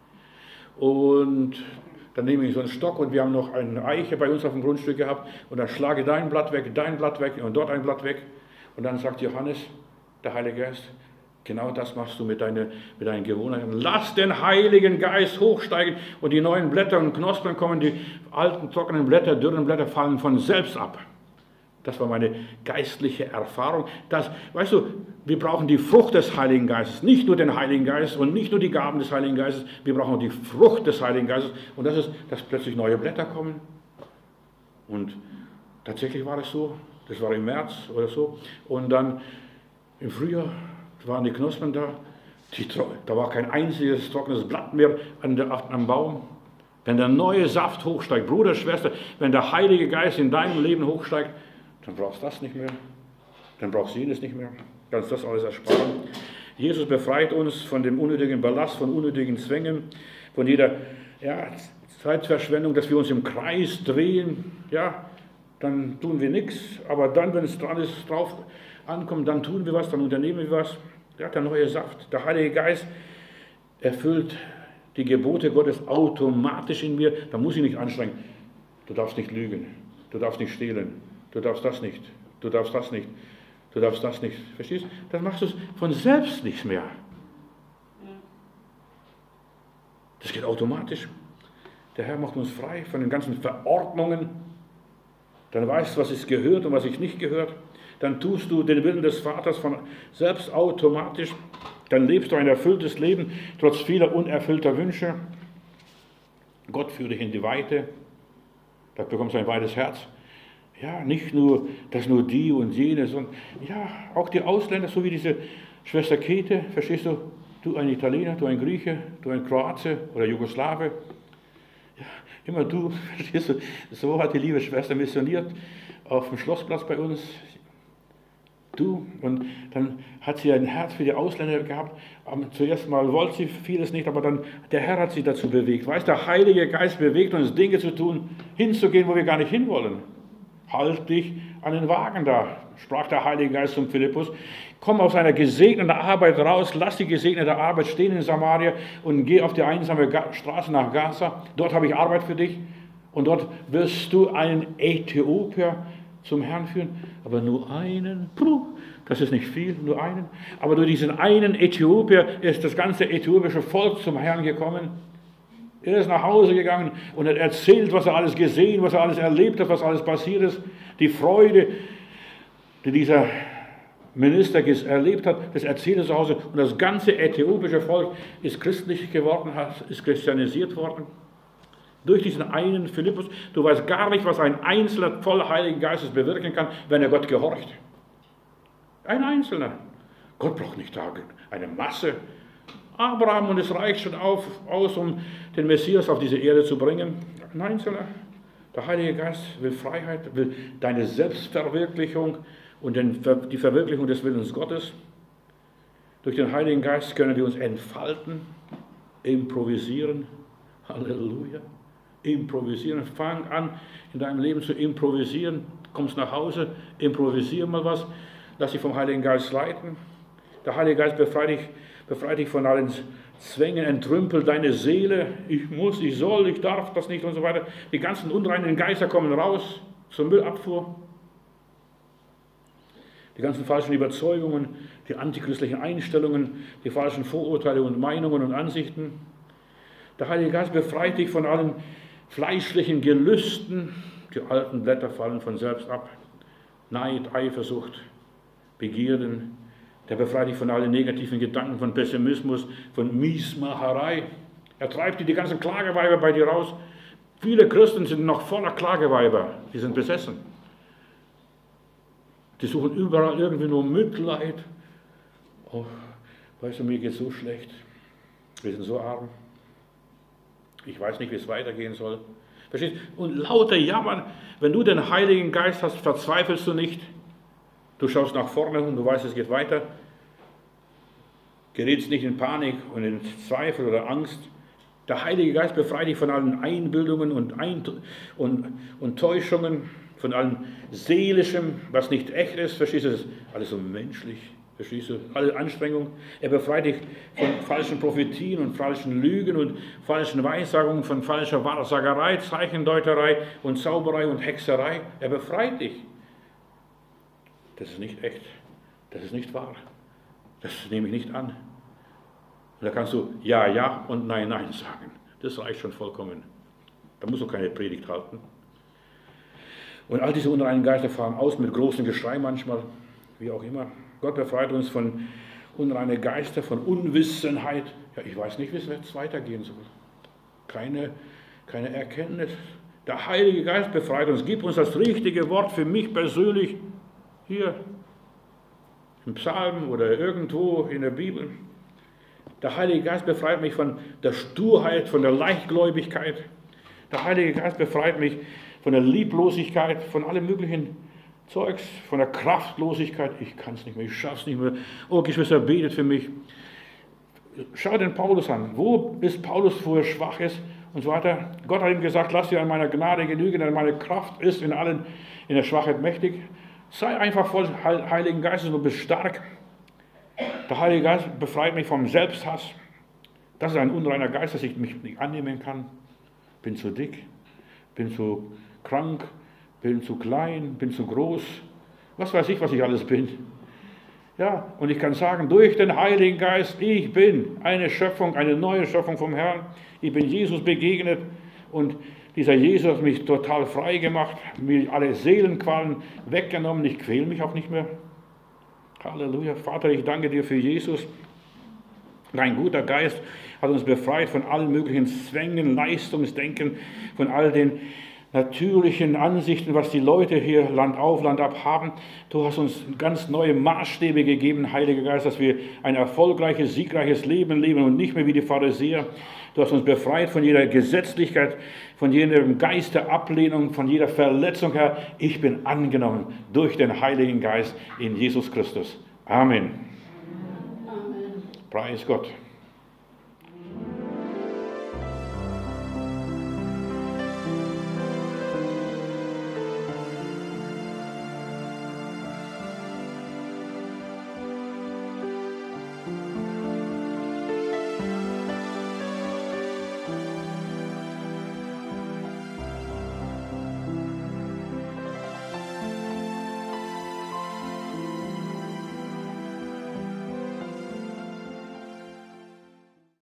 Und dann nehme ich so einen Stock und wir haben noch eine Eiche bei uns auf dem Grundstück gehabt. Und dann schlage dein Blatt weg und dort ein Blatt weg. Und dann sagt Johannes, der Heilige Geist, genau das machst du mit deinen Gewohnheiten. Lass den Heiligen Geist hochsteigen und die neuen Blätter und Knospen kommen, die alten, trockenen Blätter, dürren Blätter fallen von selbst ab. Das war meine geistliche Erfahrung. Weißt du, wir brauchen die Frucht des Heiligen Geistes, nicht nur den Heiligen Geist und nicht nur die Gaben des Heiligen Geistes, wir brauchen auch die Frucht des Heiligen Geistes. Und das ist, dass plötzlich neue Blätter kommen. Und tatsächlich war das so, das war im März oder so. Und dann im Frühjahr waren die Knospen da, da war kein einziges trockenes Blatt mehr am Baum. Wenn der neue Saft hochsteigt, Bruder, Schwester, wenn der Heilige Geist in deinem Leben hochsteigt, dann brauchst du das nicht mehr, dann brauchst du jenes nicht mehr, kannst das alles ersparen. Jesus befreit uns von dem unnötigen Ballast, von unnötigen Zwängen, von jeder Zeitverschwendung, dass wir uns im Kreis drehen, ja, dann tun wir nichts, aber dann, wenn es drauf ankommt, dann tun wir was, dann unternehmen wir was. Der neue Saft, der Heilige Geist erfüllt die Gebote Gottes automatisch in mir, da muss ich nicht anstrengen. Du darfst nicht lügen, du darfst nicht stehlen, du darfst das nicht, du darfst das nicht, du darfst das nicht. Verstehst du? Dann machst du es von selbst nicht mehr. Das geht automatisch. Der Herr macht uns frei von den ganzen Verordnungen. Dann weißt du, was ist gehört und was ist nicht gehört. Dann tust du den Willen des Vaters von selbst automatisch. Dann lebst du ein erfülltes Leben, trotz vieler unerfüllter Wünsche. Gott führt dich in die Weite. Da bekommst du ein weites Herz. Ja, nicht nur, dass nur die und jene, sondern ja, auch die Ausländer, so wie diese Schwester Käthe, verstehst du? Du ein Italiener, du ein Grieche, du ein Kroate oder Jugoslawe. Ja, immer du, verstehst du? So hat die liebe Schwester missioniert auf dem Schlossplatz bei uns. Du, und dann hat sie ein Herz für die Ausländer gehabt. Zuerst mal wollte sie vieles nicht, aber dann der Herr hat sie dazu bewegt. Weißt du, der Heilige Geist bewegt uns, Dinge zu tun, hinzugehen, wo wir gar nicht hinwollen. Halt dich an den Wagen da, sprach der Heilige Geist zum Philippus. Komm aus einer gesegneten Arbeit raus, lass die gesegnete Arbeit stehen in Samaria und geh auf die einsame Straße nach Gaza. Dort habe ich Arbeit für dich und dort wirst du einen Äthiopier zum Herrn führen, aber nur einen, das ist nicht viel, nur einen, aber durch diesen einen Äthiopier ist das ganze äthiopische Volk zum Herrn gekommen. Er ist nach Hause gegangen und hat erzählt, was er alles gesehen, was er alles erlebt hat, was alles passiert ist. Die Freude, die dieser Minister erlebt hat, das erzählt er zu Hause. Und das ganze äthiopische Volk ist christlich geworden, ist christianisiert worden. Durch diesen einen Philippus. Du weißt gar nicht, was ein Einzelner voll Heiligen Geistes bewirken kann, wenn er Gott gehorcht. Ein Einzelner. Gott braucht nicht eine Masse. Abraham, und es reicht schon aus, um den Messias auf diese Erde zu bringen. Ein Einzelner. Der Heilige Geist will Freiheit, will deine Selbstverwirklichung und die Verwirklichung des Willens Gottes. Durch den Heiligen Geist können wir uns entfalten, improvisieren. Halleluja. Improvisieren. Fang an, in deinem Leben zu improvisieren. Kommst nach Hause, improvisier mal was. Lass dich vom Heiligen Geist leiten. Der Heilige Geist befreit dich von allen Zwängen, entrümpelt deine Seele. Ich muss, ich soll, ich darf das nicht und so weiter. Die ganzen unreinen Geister kommen raus zur Müllabfuhr. Die ganzen falschen Überzeugungen, die antichristlichen Einstellungen, die falschen Vorurteile und Meinungen und Ansichten. Der Heilige Geist befreit dich von allen fleischlichen Gelüsten. Die alten Blätter fallen von selbst ab. Neid, Eifersucht, Begierden. Der befreit dich von allen negativen Gedanken, von Pessimismus, von Miesmacherei. Er treibt die ganzen Klageweiber bei dir raus. Viele Christen sind noch voller Klageweiber. Die sind besessen. Die suchen überall irgendwie nur Mitleid. Oh, weißt du, mir geht es so schlecht. Wir sind so arm. Ich weiß nicht, wie es weitergehen soll. Verstehst du? Und lauter Jammern. Wenn du den Heiligen Geist hast, verzweifelst du nicht. Du schaust nach vorne und du weißt, es geht weiter. Gerätst nicht in Panik und in Zweifel oder Angst. Der Heilige Geist befreit dich von allen Einbildungen und Täuschungen, von allem Seelischem, was nicht echt ist. Verstehst du? Das ist alles so menschlich. Verstehst du? Alle Anstrengungen. Er befreit dich von falschen Prophetien und falschen Lügen und falschen Weissagungen, von falscher Wahrsagerei, Zeichendeuterei und Zauberei und Hexerei. Er befreit dich. Das ist nicht echt. Das ist nicht wahr. Das nehme ich nicht an. Und da kannst du Ja, ja und Nein, nein sagen. Das reicht schon vollkommen. Da musst du keine Predigt halten. Und all diese unreinen Geister fahren aus mit großem Geschrei manchmal, wie auch immer. Gott befreit uns von unreinen Geistern, von Unwissenheit. Ja, ich weiß nicht, wie es jetzt weitergehen soll. Keine Erkenntnis. Der Heilige Geist befreit uns, gibt uns das richtige Wort für mich persönlich. Hier, im Psalm oder irgendwo in der Bibel. Der Heilige Geist befreit mich von der Sturheit, von der Leichtgläubigkeit. Der Heilige Geist befreit mich von der Lieblosigkeit, von allem möglichen Zeugs, von der Kraftlosigkeit. Ich kann es nicht mehr, ich schaffe es nicht mehr. Oh, Geschwister, betet für mich. Schau den Paulus an. Wo ist Paulus, wo er schwach ist und so weiter? Gott hat ihm gesagt, lass dir an meiner Gnade genügen, denn meine Kraft ist in der Schwachheit mächtig. Sei einfach voll Heiligen Geistes und bist stark. Der Heilige Geist befreit mich vom Selbsthass. Das ist ein unreiner Geist, dass ich mich nicht annehmen kann. Bin zu dick, bin zu krank, bin zu klein, bin zu groß. Was weiß ich, was ich alles bin. Ja, und ich kann sagen, durch den Heiligen Geist, ich bin eine Schöpfung, eine neue Schöpfung vom Herrn. Ich bin Jesus begegnet und dieser Jesus hat mich total frei gemacht, mir alle Seelenqualen weggenommen, ich quäle mich auch nicht mehr. Halleluja. Vater, ich danke dir für Jesus. Dein guter Geist hat uns befreit von allen möglichen Zwängen, Leistungsdenken, von all den natürlichen Ansichten, was die Leute hier Land auf, Land ab haben. Du hast uns ganz neue Maßstäbe gegeben, Heiliger Geist, dass wir ein erfolgreiches, siegreiches Leben leben und nicht mehr wie die Pharisäer. Du hast uns befreit von jeder Gesetzlichkeit, von jedem Geist der Ablehnung, von jeder Verletzung, Herr. Ich bin angenommen durch den Heiligen Geist in Jesus Christus. Amen. Amen. Preis Gott.